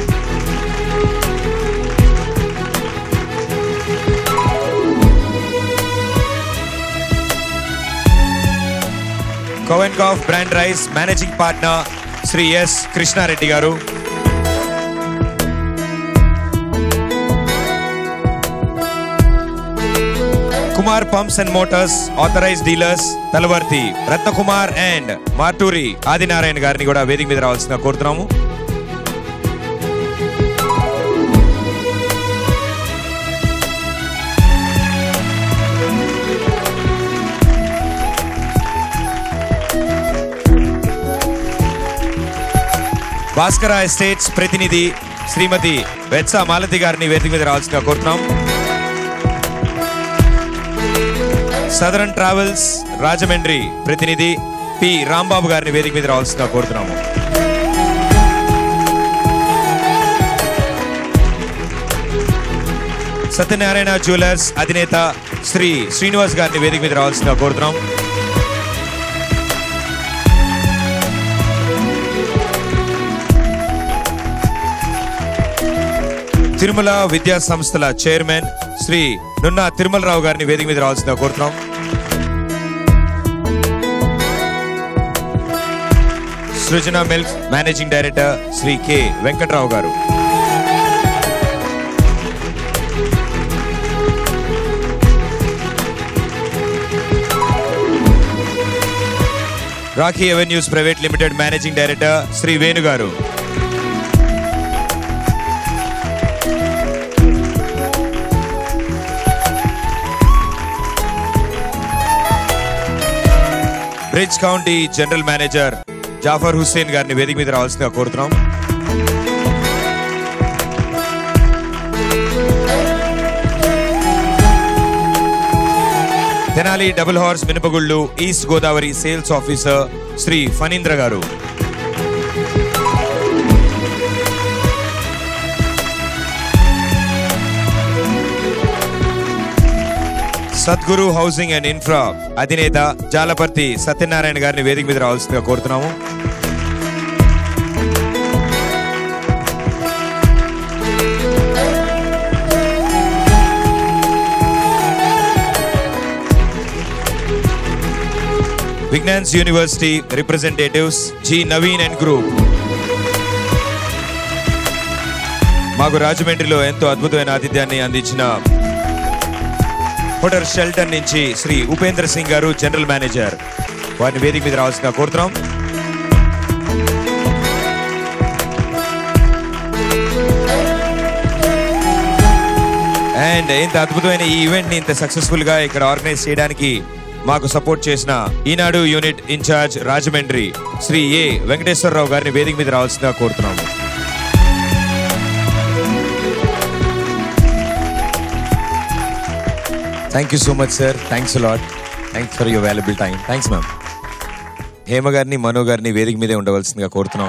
కోవెన్ కాఫ్ brand rice managing partner Shri S Krishnareddy garu. Kumar pumps and motors authorise dealers Talavarthi Ratnakumar and Marturi Adinarayana గారిని కూడా వేదిక మీద రావాల్సిందిగా కోరుతున్నాము. భాస్కర ఎస్టేట్స్ ప్రతినిధి శ్రీమతి వెత్సా మాలతి గారిని వేదిక మీద రావాల్సిందిగా కోరుతున్నాం. సదరన్ ట్రావెల్స్ రాజమండ్రి ప్రతినిధి పి రాంబాబు గారిని వేదిక మీద రావాల్సిందిగా కోరుతున్నాము. సత్యనారాయణ జ్యువెలర్స్ అధినేత శ్రీ శ్రీనివాస్ గారిని వేదిక మీద రావాల్సిందిగా కోరుతున్నాం. తిరుమల విద్యా సంస్థల చైర్మన్ శ్రీ నున్నా తిరుమలరావు గారిని వేదిక మీద రావాల్సిందిగా కోరుతున్నాం. Srujana milk managing director Shri K Venkatrao garu. Rakhi avenues private limited managing director Shri Venu garu. Bridge county general manager Jafar Hussain గారిని వేదిక మీద రావాల్సిందిగా కోరుతున్నాం. తెనాలి డబుల్ హార్స్ మినపగుళ్ళు east Godavari sales officer Shri Phanindra garu. Sadguru housing and infra అధినేత జాలపర్తి సత్యనారాయణ గారిని వేదిక మీద రావాల్సిందిగా కోరుతున్నాము. Vignan's university representatives G Naveen and group. మాకు రాజమండ్రిలో ఎంతో అద్భుతమైన ఆతిథ్యాన్ని అందించిన హోటల్ షెల్టర్ నుంచి శ్రీ ఉపేంద్ర సింగ్ గారు జనరల్ మేనేజర్, వారిని వేదిక మీద రావాల్సిందిగా కోరుతున్నాం. అండ్ ఇంత అద్భుతమైన ఈ ఈవెంట్ ని ఇంత సక్సెస్ఫుల్ గా ఇక్కడ ఆర్గనైజ్ చేయడానికి మాకు సపోర్ట్ చేసిన Eenadu unit in charge Rajahmundry Shri A Venkateswararao గారిని వేదిక మీద రావాల్సిందిగా కోరుతున్నాము. Thank you so much sir, thanks lot, thanks for your valuable time. Thanks ma'am. Hema గారిని మనో గారిని వేదిక మీదే ఉండవలసిందిగా కోరుతున్నాం.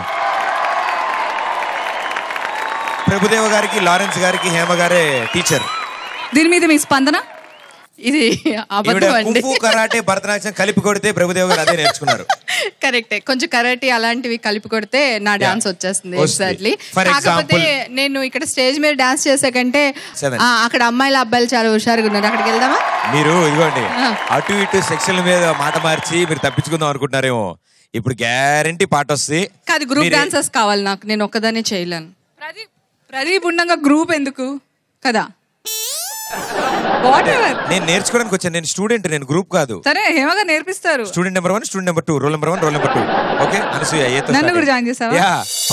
ప్రభుదేవ గారికి లారెన్స్ గారికి హేమ గారే టీచర్. దీని మీద మీ స్పందన? ఇది అబద్ధం అండి. కుంఫు కరాటే భరతనాట్యం కలిపి కొడితే ప్రభుదేవ్ గారు అదే నేర్చుకున్నారు. కరెక్టే, కొంచెం కరాటే అలాంటివి కలిపి కొడితే నా డాన్స్ వచ్చేస్తుంది. ఎగ్జాక్ట్లీ. కాకపోతే నేను ఇక్కడ స్టేజ్ మీద డాన్స్ చేసే కంటే అక్కడ అమ్మాయిల అబ్బాయిలు చాలా హుషారుగా ఉన్నారు. అక్కడికి వెళ్దామా? మీరు ఇదిగోండి అటు ఇటు సెక్షన్ మీద మాట మార్చి మీరు తప్పించుకుందాం అనుకుంటున్నారేమో. ఇప్పుడు గ్యారంటీ పాట వస్తుంది. కాదు, గ్రూప్ డాన్సర్స్ కావాలి నాకు, నేను ఒక్కదాన్ని చేయలేను. ప్రదీప్ ప్రదీప్ ఉండగా గ్రూప్ ఎందుకు కదా? నేను నేర్చుకోవడానికి వచ్చాను. నేను స్టూడెంట్, నేను గ్రూప్ కాదు. సరే హేమగా నేర్పిస్తారు. Student number one, student number two, roll number one, roll number two. Okay Anasuya, నన్ను కూడా జాయిన్ చేసావా? యా.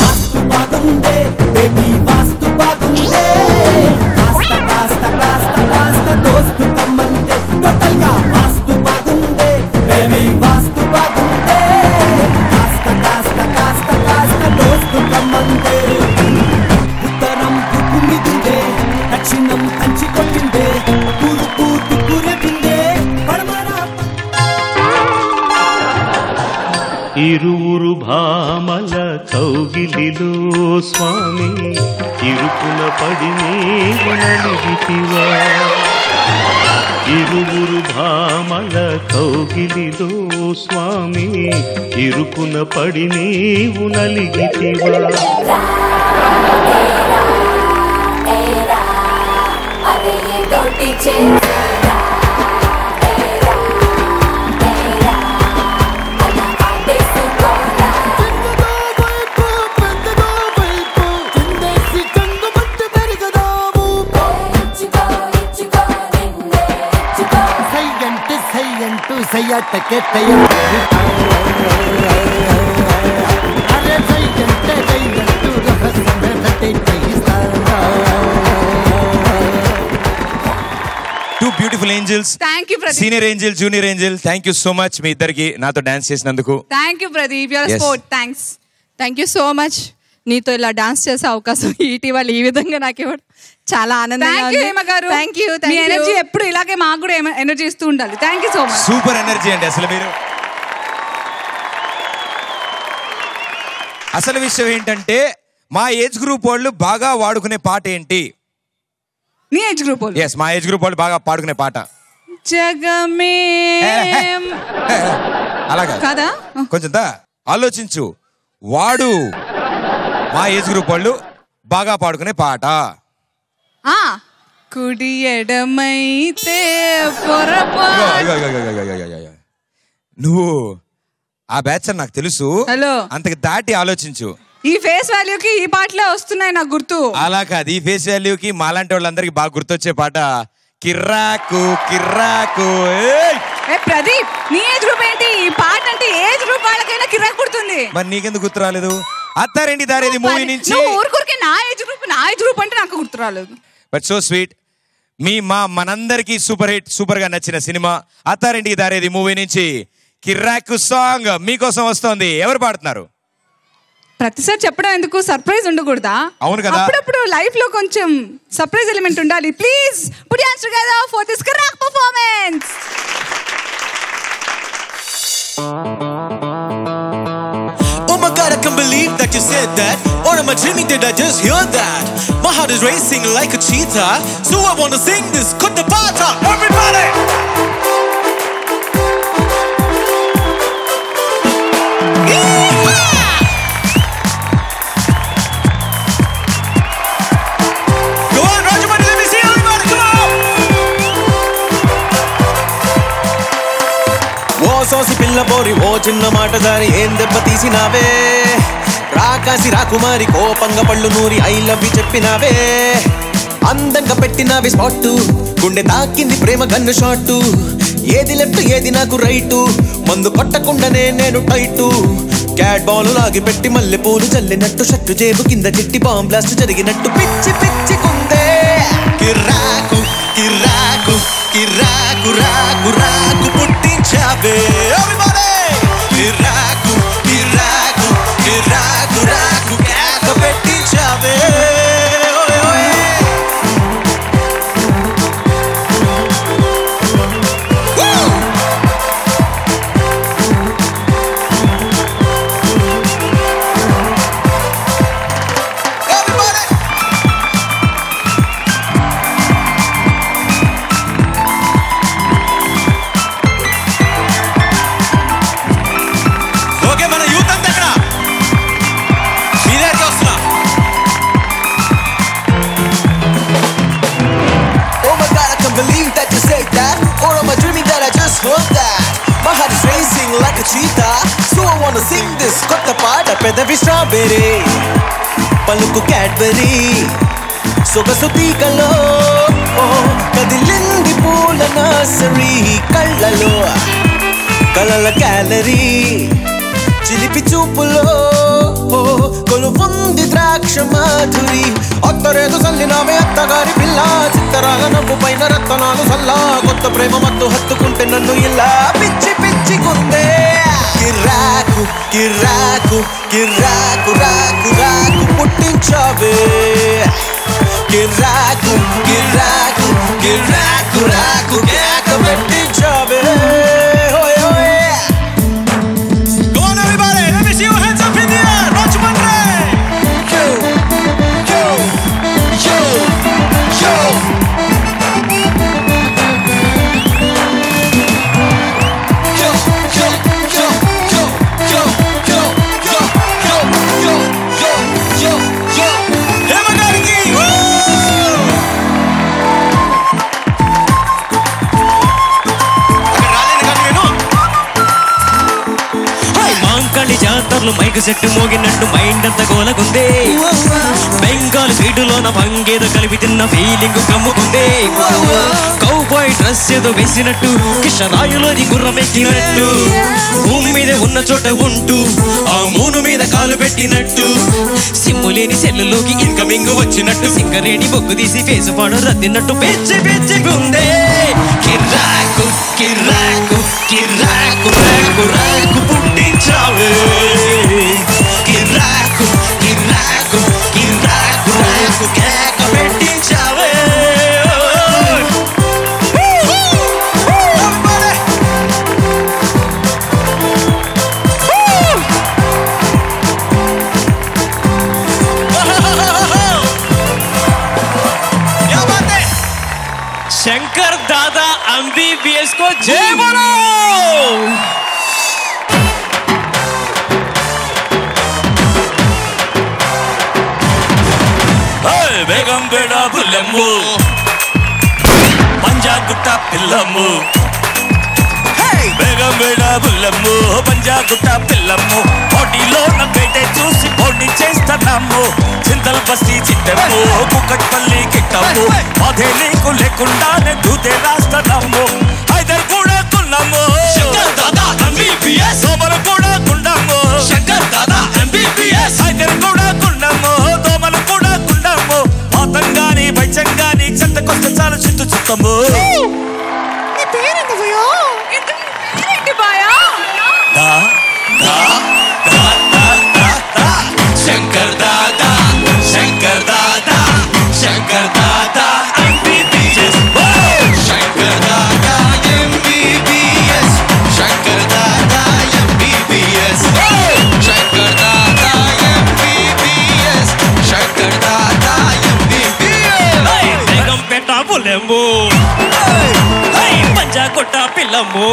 ఇరువురు భామల కౌగిలిలో స్వామి ఇరుకున పడి నీవు నలిగితివా. ఇరువురు భామల కౌగిలిలో స్వామి ఇరుకున పడి నీవు నలిగితివా. Two beautiful angels. Thank you Pradeep. Senior angel, junior angel, thank you so much మీ ఇద్దరికి నాతో డాన్స్ చేసినందుకు. Thank you Pradeep, your support. Thanks. Thank you so much. నీతో ఇలా డాన్స్ చేసే అవకాశం ఇటీవల ఈ విధంగా నాకు ఇవ్వడం చాలా ఆనందంగా ఉంది. Thank you. మీ ఎనర్జీ ఎప్పుడు ఇలాగే మాకు కూడా ఎనర్జీ ఇస్తూ ఉండాలి. Thank you so much. Super energy అండి అసలు మీరు. అసలు విషయం ఏంటంటే మా ఏజ్ గ్రూప్ వాళ్ళు బాగా వాడుకునే పాట ఏంటి? నీ ఏజ్ గ్రూప్ వాళ్ళు? ఎస్, మా ఏజ్ గ్రూప్ వాళ్ళు బాగా పాడుకునే పాట జగమే అలాగా కదా. కొంచెం దా ఆలోచించు. వాడు మా ఏజ్ గ్రూప్ వాళ్ళు బాగా పాడుకునే పాట ఆ కుడి ఎడమైతే పొరపాటు. నువ్వు ఆ బ్యాచ్ అని నాకు తెలుసు. హలో, అంతకు దాటి ఆలోచించు. ఈ ఫేస్ వాల్యూకి ఈ పాటలే వస్తున్నాయి నాకు గుర్తు. అలా కాదు, ఈ ఫేస్ వాల్యూకి మాలాంటి వాళ్ళందరికి బాగా గుర్తొచ్చే పాట కిర్రాకు కిర్రాకు. ఏ ప్రదీప్, నీ ఏజ్ గ్రూప్ ఏంటి? ఈ పాట అంటే ఏజ్ గ్రూప్ వాళ్ళకైనా కిర్రాకు పుడుతుంది. మరి నీకెందుకు గుర్తు రాలేదు? అత్తారింటి దారేది మూవీ నుంచి. ఊరుకూరికి నా ఏజ్ గ్రూప్ నా ఏజ్ గ్రూప్ అంటే నాకు గుర్తు రాలేదు. But so sweet. మీ మా మనందరికీ సూపర్ హిట్, సూపర్ గా నచ్చిన సినిమా అత్తారింటికి దారేది మూవీ నుంచి కిర్రాకు సాంగ్ మీకోసం వస్తోంది. ఎవరు పాడుతున్నారు? ప్రతిసారి చెప్పడం ఎందుకు, సర్ప్రైజ్ ఉండకూడదా? అవును కదా. అప్పుడప్పుడు లైఫ్ లో కొంచెం సర్ప్రైజ్ ఎలిమెంట్ ఉండాలి. Please put your hands together for this కిర్రాక్ performance. Oh my God, I can't believe that you said that. Or am I dreaming? Did I just hear that? My heart is racing like a cheetah, so I wanna sing this. Cut the part up, everybody. సోసి పిల్ల పోరి ఓ చిన్న మాట దారి ఏం దెబ్బ తీసినావే. రాకాసి రాకుమారి కోపంగా పళ్ళు నూరి ఐ లవ్ యు చెప్పినావే. అందంగా పెట్టినావి స్పాట్, గుండె తాకింది ప్రేమ గన్ను షాట్. ఏది లెఫ్ట్ ఏది నాకు రైటు, మందు కొట్టకుండానే నేను టైటు. క్యాట్ బాల్ లాగి పెట్టి మల్లె పూలు చల్లినట్టు, షట్టు జేబు కింద చిట్టి బాంబ్ బ్లాస్ట్ జరిగినట్టు పిచ్చి పిచ్చి కుందే. కిర్రాకు కిర్రాకు కిర్రాకు రాకు రాకు పుట్టించావే. కిర్రాకు కిర్రాకు కిర్రాకు రాకు కేక పెట్టించావే. like a cheetah, so I wanna sing this kotta paata pedavi strawberry paluku Cadbury sogasu teekalo kadilindi poola nursery kallalo kalala calorie చిలిపి చూపులో కొలువుంది ద్రాక్ష మాధురి అత్తరేదు సల్లినావే అత్తగారి పిల్ల చిత్తరాగ నవ్వు పైన రత్తనాలు సల్లా కొత్త ప్రేమ మత్తు హత్తుకుంటే నన్ను ఇలా పిచ్చి పిచ్చి కుందే కిరాకు కిరాకు కిరాకు రాకు రాకు పుట్టించావే కిరాకు కిరాకు కిరాకు రాకు కేక పెట్టించావే జాతరలు మైకు సెట్టు మోగినట్టు మైండ్ అంతా గోలకుందే బెంగాల్ బీటులోన భంగేదో కలిపి తిన్న ఫీలింగ్ కమ్ముకుందే కౌబాయ్ డ్రెస్ ఏదో వేసినట్టు కిషరాయులోని గుర్రమెక్కినట్టు భూమి మీద ఉన్న చోట ఉంటూ ఆ మూను మీద కాలు పెట్టినట్టు సిమ్ము లేని సెల్లులోకి ఇన్కమింగ్ వచ్చినట్టు సింగరేణి బొగ్గు తీసి ఫేసు పాడు రద్దినట్టు పెంచి పెంచుకుందే కిరాకు కిరాకు కిరాకు రాకు రాకు పుట్టించావే కిరాకు కిరాకు కిరాకు రాకు కేక పెట్టించావే शंकर दादा एमबीबीएस को जय बोलो। बेगम बेड़ा बुलम्मू पंजा गुट्टा पिल्लम्मू बेगम बेड़ा बुलम्मू पंजा गुट्टा पिल्लम्मू బాడీలో నన్ను చూసి బోడి చేస్తాము చింతల్ బస్తి చిట్టము కుకట్పల్లి కిట్టము అదే నీకు లేకుండానే దూదే రాస్తాము హైదర్ కూడా కొన్నాము శంకర్ దాదా ఎంబీబీఎస్ దోమలు కూడా కొన్నాము శంకర్ దాదా ఎంబీబీఎస్ హైదర్ కూడా కొన్నాము దోమలు కూడా కొన్నాము పాతంగాని బైచంగాని చెత్తకొస్తే చాలు చిత్తు చిత్తము నీ పేరేంటి భయ్యా పేరేంటి భయ్యా దా దా దా దా దా Shankar Dada Shankar Dada Shankar Dada MBBS Shankar Dada MBBS Shankar Dada MBBS Shankar Dada MBBS Shankar Dada MBBS Begumpet బులెంబు పంజా కొట్ట పిల్లము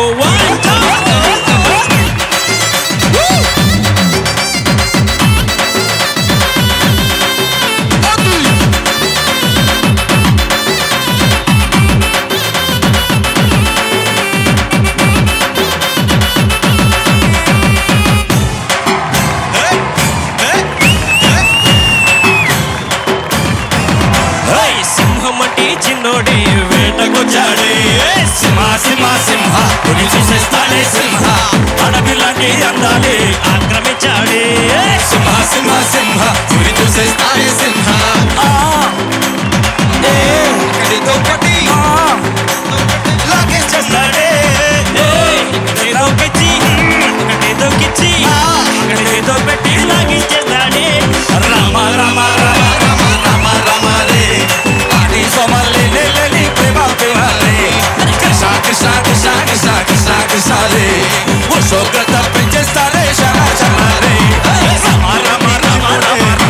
చిన్నోడి వేటకొచ్చాడే సింహ సింహ సింహ పులి చూసేస్తాడే సింహ అడవిలాంటి అందాలే ఆక్రమించాడే సింహ సింహ సింహ పులి చూసేస్తాడే సింహ ఒకటితో ఒకటి లాగేస్తాడే ఒకటితో కిచ్చి ఒకటితో కిచ్చి ఒకటితో పెట్టి లాగించేస్తాడే రామ రామ రామ రామ రామ రామ రే Somali le le le prema prema le Krishna Krishna Krishna Krishna Krishna Krishna le Wo shograta penche stare shana shana le Rama Rama Rama Rama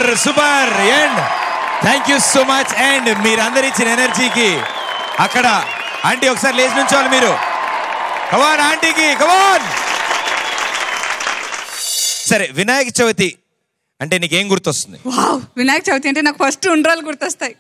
super super and thank you so much. And మీరందరు ఇచ్చిన ఎనర్జీకి అక్కడ aunty ఒకసారి లేచి నుంచోవాలి మీరు. కమాన్ ఆంటీకి కమాన్. సరే వినాయక చవితి అంటే నీకేం గుర్తొస్తుంది? వావ్, వినాయక చవితి అంటే నాకు ఫస్ట్ ఉండ్రాలు గుర్తొస్తాయి.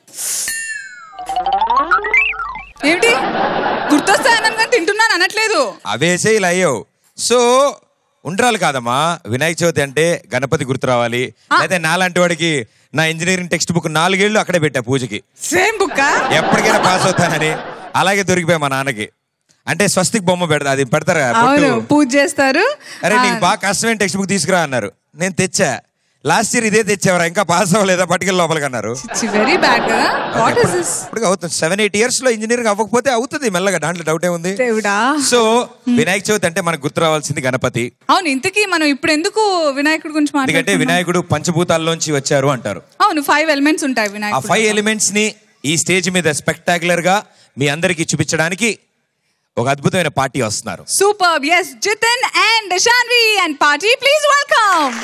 ఏంటి గుర్తొస్తాయి అన్నాను, తింటున్నాను అనట్లేదు. అవేసే ఇలా అయ్యావు. సో ఉండ్రాలు కాదమ్మా, వినాయక చవితి అంటే గణపతి గుర్తు రావాలి. అయితే నాలాంటి వాడికి నా ఇంజనీరింగ్ టెక్స్ట్ బుక్ నాలుగేళ్లు అక్కడే పెట్టా పూజకి. సేమ్ బుక్ ఎప్పటికైనా పాస్ అవుతానని. అలాగే దొరికిపోయా మా నాన్నకి. అంటే స్వస్తిక్ బొమ్మ పెడతా, అది పెడతారా పూజ చేస్తారు. అరే నీకు బాగా కష్టమైన టెక్స్ట్ బుక్ తీసుకురా అన్నారు. నేను తెచ్చా. లాస్ట్ ఇయర్ ఇదే తెచ్చేవరా, ఇంకా పాస్ అవ్వలేదా పట్టుకెళ్ళి లోపలికి అన్నారు. వెరీ బ్యాడ్ కదా. What is this? ఇప్పుడు అవుతుంది సెవెన్ ఎయిట్ ఇయర్స్ లో ఇంజనీరింగ్ అవ్వకపోతే అవుతుంది మెల్లగా, దాంట్లో డౌట్ ఏముంది. సో వినాయక చవితి అంటే మనకు గుర్తు రావాల్సింది గణపతి. అవును, ఇంతకీ మనం ఇప్పుడు ఎందుకు వినాయకుడి గురించి ఎందుకంటే మాట్లాడుతున్నాం? వినాయకుడు పంచభూతాల్లోంచి వచ్చారు అంటారు. అవును, ఫైవ్ ఎలిమెంట్స్ ఉంటాయి ఆ వినాయకుడు. ఫైవ్ ఎలిమెంట్స్ ని ఈ స్టేజ్ మీద స్పెక్టాక్యులర్ గా మీ అందరికి చూపించడానికి ఒక అద్భుతమైన పార్టీ వస్తున్నారు. Super. yes, Jithin and Shanvi and party, please welcome.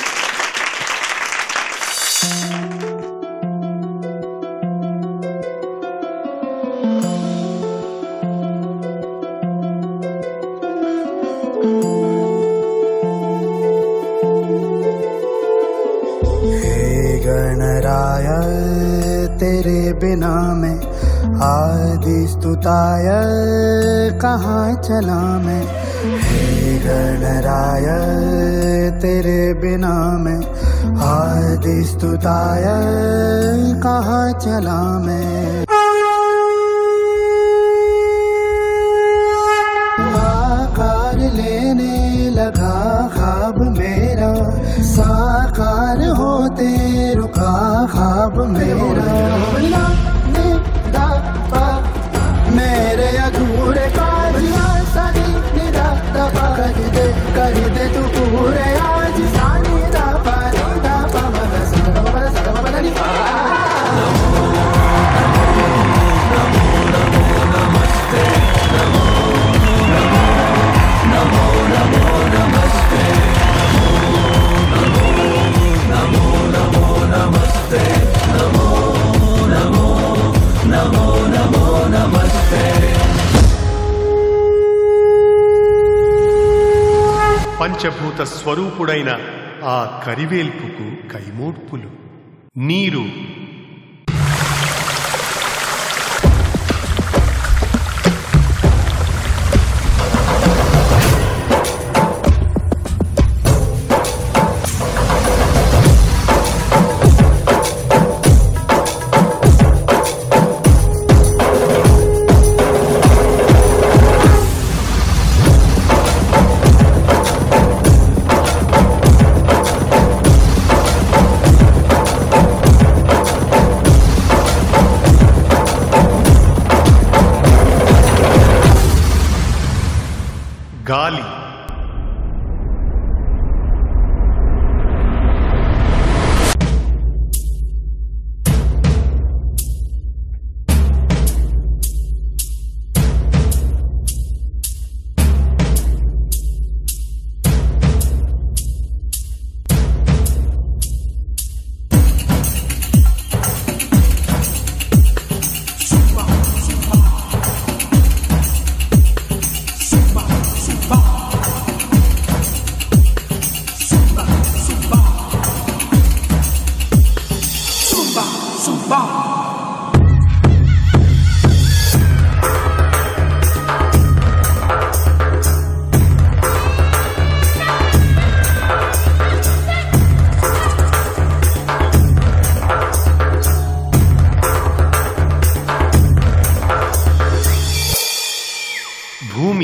Ganaraya तेरे बिना मैं आदि स्तुताय कहाँ चला मैं. हे गणराय तेरे बिना मैं आदि स्तुताय कहाँ चला मैं. आकार लेने लगा ख्वाब मेरा, साकार होते रुका ख्वाब मेरा. मेरे अधूरे काज सानी निदा दबा कर दे, कर दे तू पूरे आज. सानी दा पा दा पा मगा सा दा पा सा दा पा दा नी पा. పంచభూత స్వరూపుడైన ఆ కరివేల్పుకు కైమోడ్పులు. నీరు, గాలి, భూమి,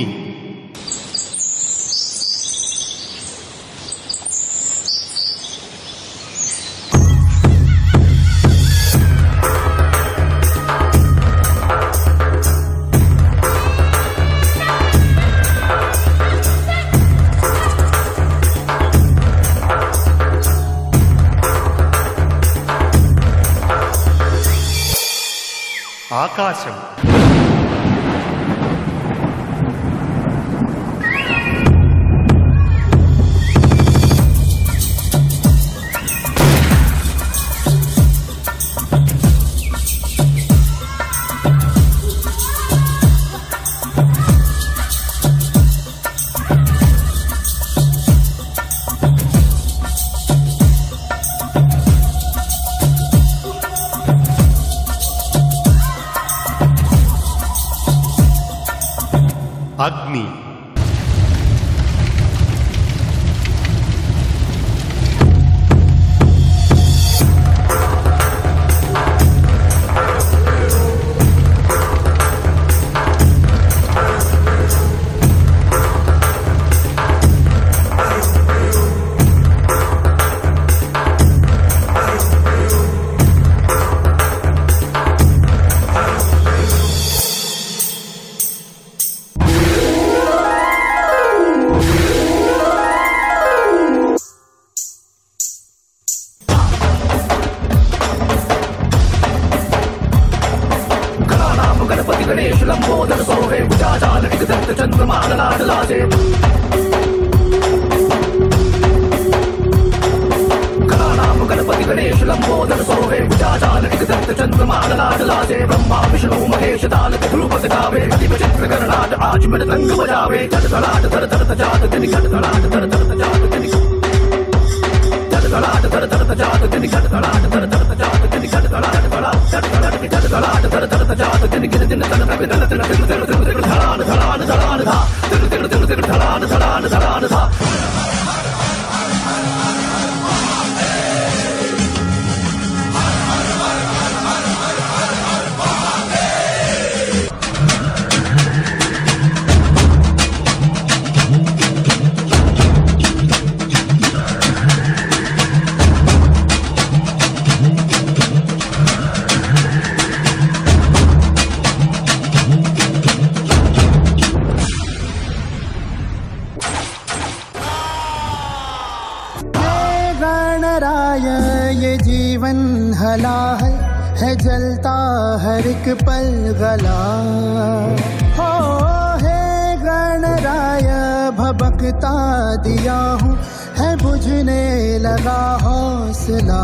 ఆకాశం, అగ్ని. है जलता हर एक पल गला हो है गणराय भबकता दिया हूँ है बुझने लगा हौसला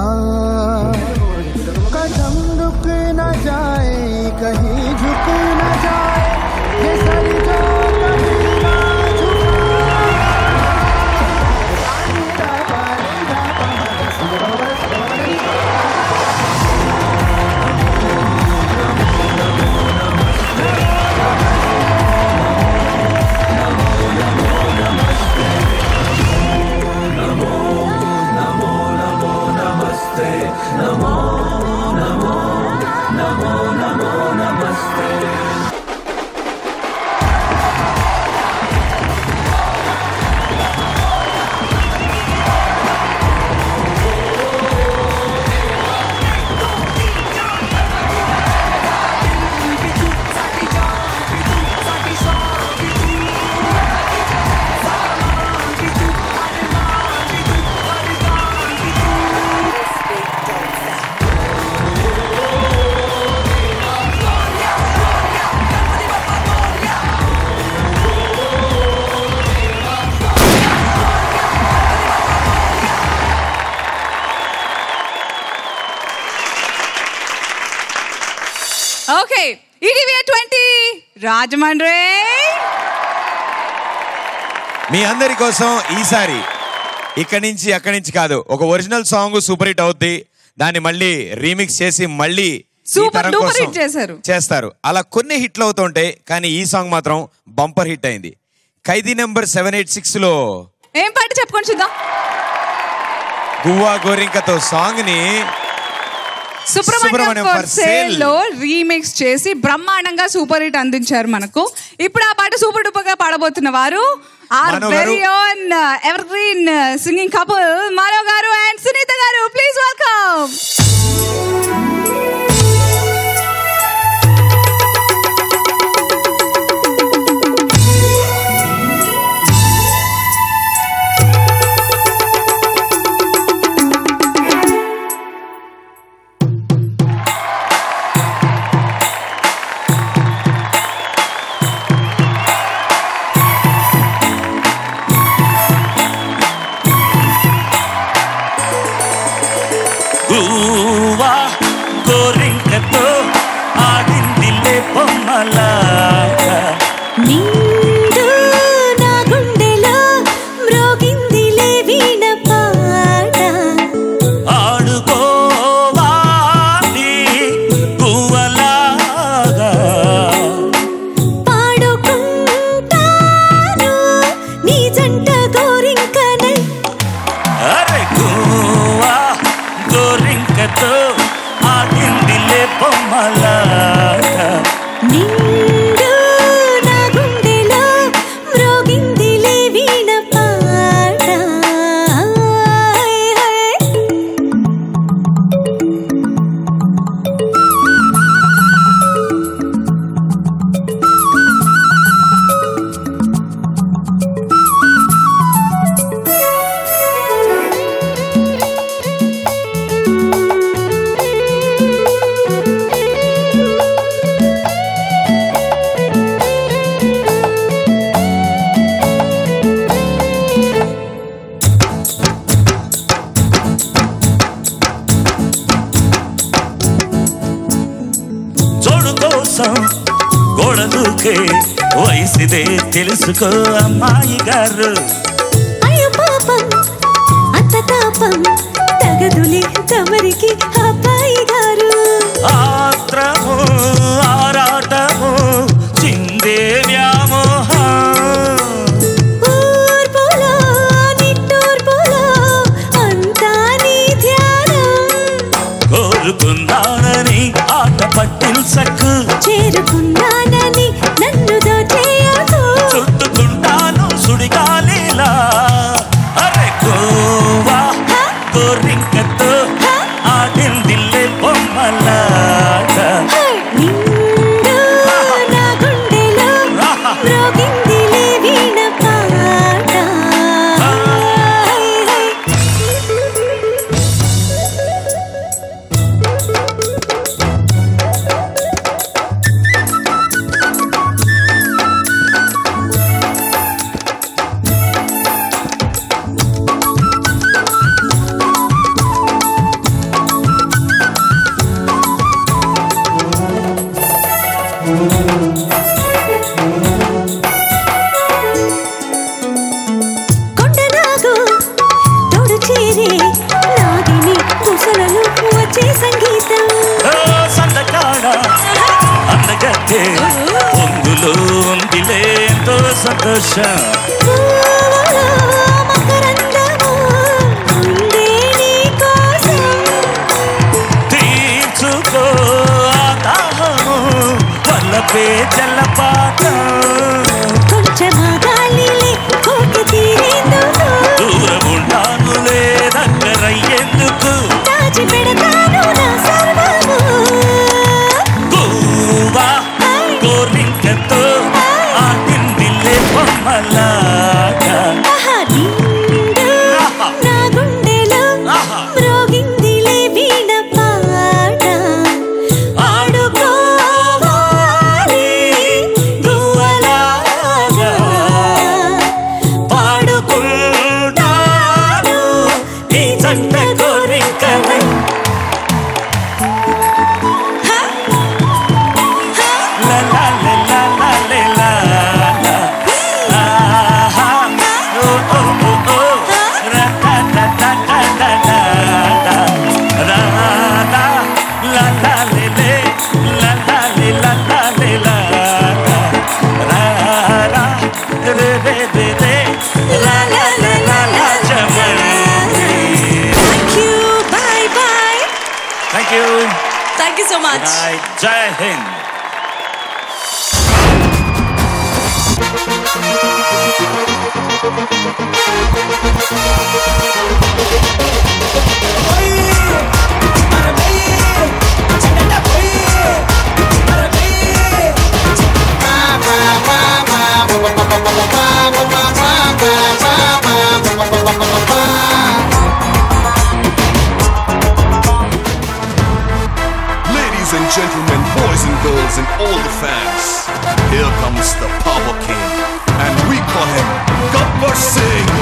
कदम रुक न जाए कहीं झुक न जाए ये सर जो कभी ना ఓకే ఈటీవీ ట్వంటీ రాజమండ్రి మీ అందరి కోసం ఈసారి ఇక్కడి నుంచి అక్కడి నుంచి కాదు ఒక ఒరిజినల్ సాంగ్ సూపర్ హిట్ అవుద్ది దాన్ని మళ్ళీ రీమిక్స్ చేసి మళ్ళీ సూపర్ డూపర్ హిట్ చేశారు చేస్తారు అలా కొన్ని హిట్లు అవుతుంటాయి కానీ ఈ సాంగ్ మాత్రం బంపర్ హిట్ అయింది Khaidi number seven eight six లో ఏం పాట చెప్పుకొని చూద్దాం గువ్వా గోరింకతో సాంగ్ ని సుబ్రహ్మణ్యం ఫర్ సేల్ లో రీమిక్స్ చేసి బ్రహ్మాండంగా సూపర్ హిట్ అందించారు మనకు ఇప్పుడు ఆ పాట సూపర్ డూపర్ గా పాడబోతున్న వారు our very own ever green singing couple Manav గారు అండ్ సునీత గారు ప్లీజ్ వెల్కమ్ ఒకే వయసుదే తెలుసుకో అమ్మాయి గారు. అయ్యో పాపం అంత తాపం తగదులే తమరికి అబ్బాయి గారు. ఆత్రము ఆరాటము చిందే వ్యామోహం ఊర్పులో నిట్టూర్పులో అంతా నీ ధ్యానం. కోరుకున్నానని ఆట పట్టించకు చేరుకున్నానని నన్ను దోచేయకు. చుట్టుకుంటాను సుడిగాలిలా అరే గోవా గోరింకతో ఆడిందిల్లే బొమ్మలాట. నిండు నా గుండెలో మ్రోగిందిలే వీణ పాట. కొండనాగు తోడు చేరే నాగిని కుసలలో వచ్చే సంగీతం. సందకాడ అందగతే పొంగులో ఉందిలే ఎంతో సంతోషం. పూలలో మకరందము ఉందే నీ కోసం. తీర్చుకో ఆ దాహము వల్లపే జలపాతం. కొంచెమా గాలిలే కోటి తీరేందుకు దూరముండానులే దగ్గరయ్యేందుకు దాచి పెడతాను నా సర్వము. గోవా గోరింకతో ఆడిందిల్లే బొమ్మలాట. ఆహా నిండు నా గుండెలో మ్రోగిందిలే వీణ పాట. ఆడుకోవాలి గువ్వలాగా పాడుకుంటాను ఈ జంట కోరికలై. లా లా లా లా లా లే లా లా. ఆహా ఓ ఓ ఓ ఓ రా లా లా లా లా లా లా లా. రా లా లా లా లే లే లా లా లే లా లా లే లా లా. రా రా రే రే రే రే లా లా లా లా లా జమరి. Thank you. Bye bye. Thank you. Thank you so much. Good night. Jai Hind. Ladies and gentlemen, boys and girls, and all the fans, here comes the Power King, and we call him Gabbar Singh.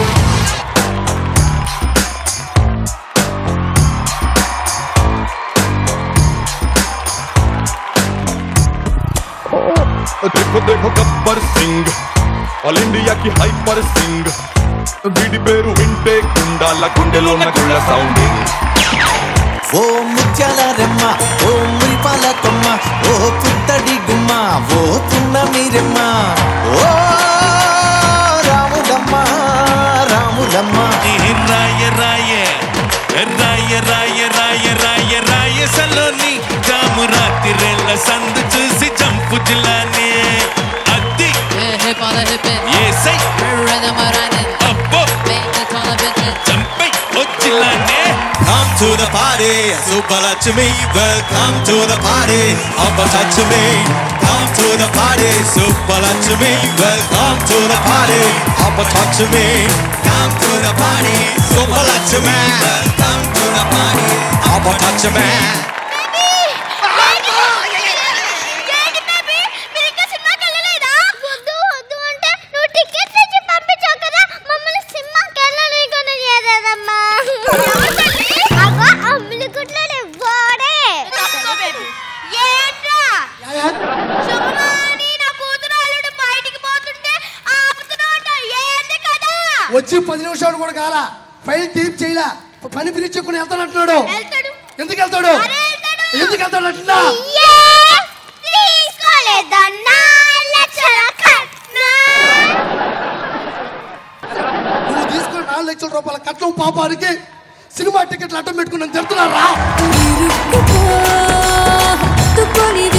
देखो देखो Gabbar Singh all India की hyper Singh వీడి పేరు వింటే కుండాల గుండెలో నగుళ్ళ sounding. ఓ ముత్యాల రెమ్మ ఓ మురిపాల కొమ్మ ఓ పుత్తడి గుమ్మ ఓ పున్నమి రెమ్మ ఓ రాములమ్మ రాములమ్మ. రాయ రాయ రాయ రాయ రాయ రాయ రాయ సలోని జాము రాత్రిళ్ళ సందు చూసి జంపు జిల్లానే అద్ది ఏసై అబ్బో Champai వచ్చిల్లానే. Come to the party, Subbalakshmi. Welcome to the party, Abbalakshmi. Come to the party, Subbalakshmi. Welcome to the party, Abbalakshmi. Come to the party, Subbalakshmi. Welcome to the party, Abbalakshmi. శుభమాని నా కూతురు వచ్చి పది నిమిషాలు కూడా కాలా ఫైల్ టైప్ చేయలా పని పిలిచుకుని వెళ్తానంటున్నాడు ఎందుకు వెళ్తాడు ఎందుకు వెళ్తాడు అంటున్నా నువ్వు తీసుకుని నాలుగు లక్షల రూపాయల కట్నం పాపానికి సినిమా టికెట్లు అడ్డం పెట్టుకుని చెప్తున్నారా తుకొని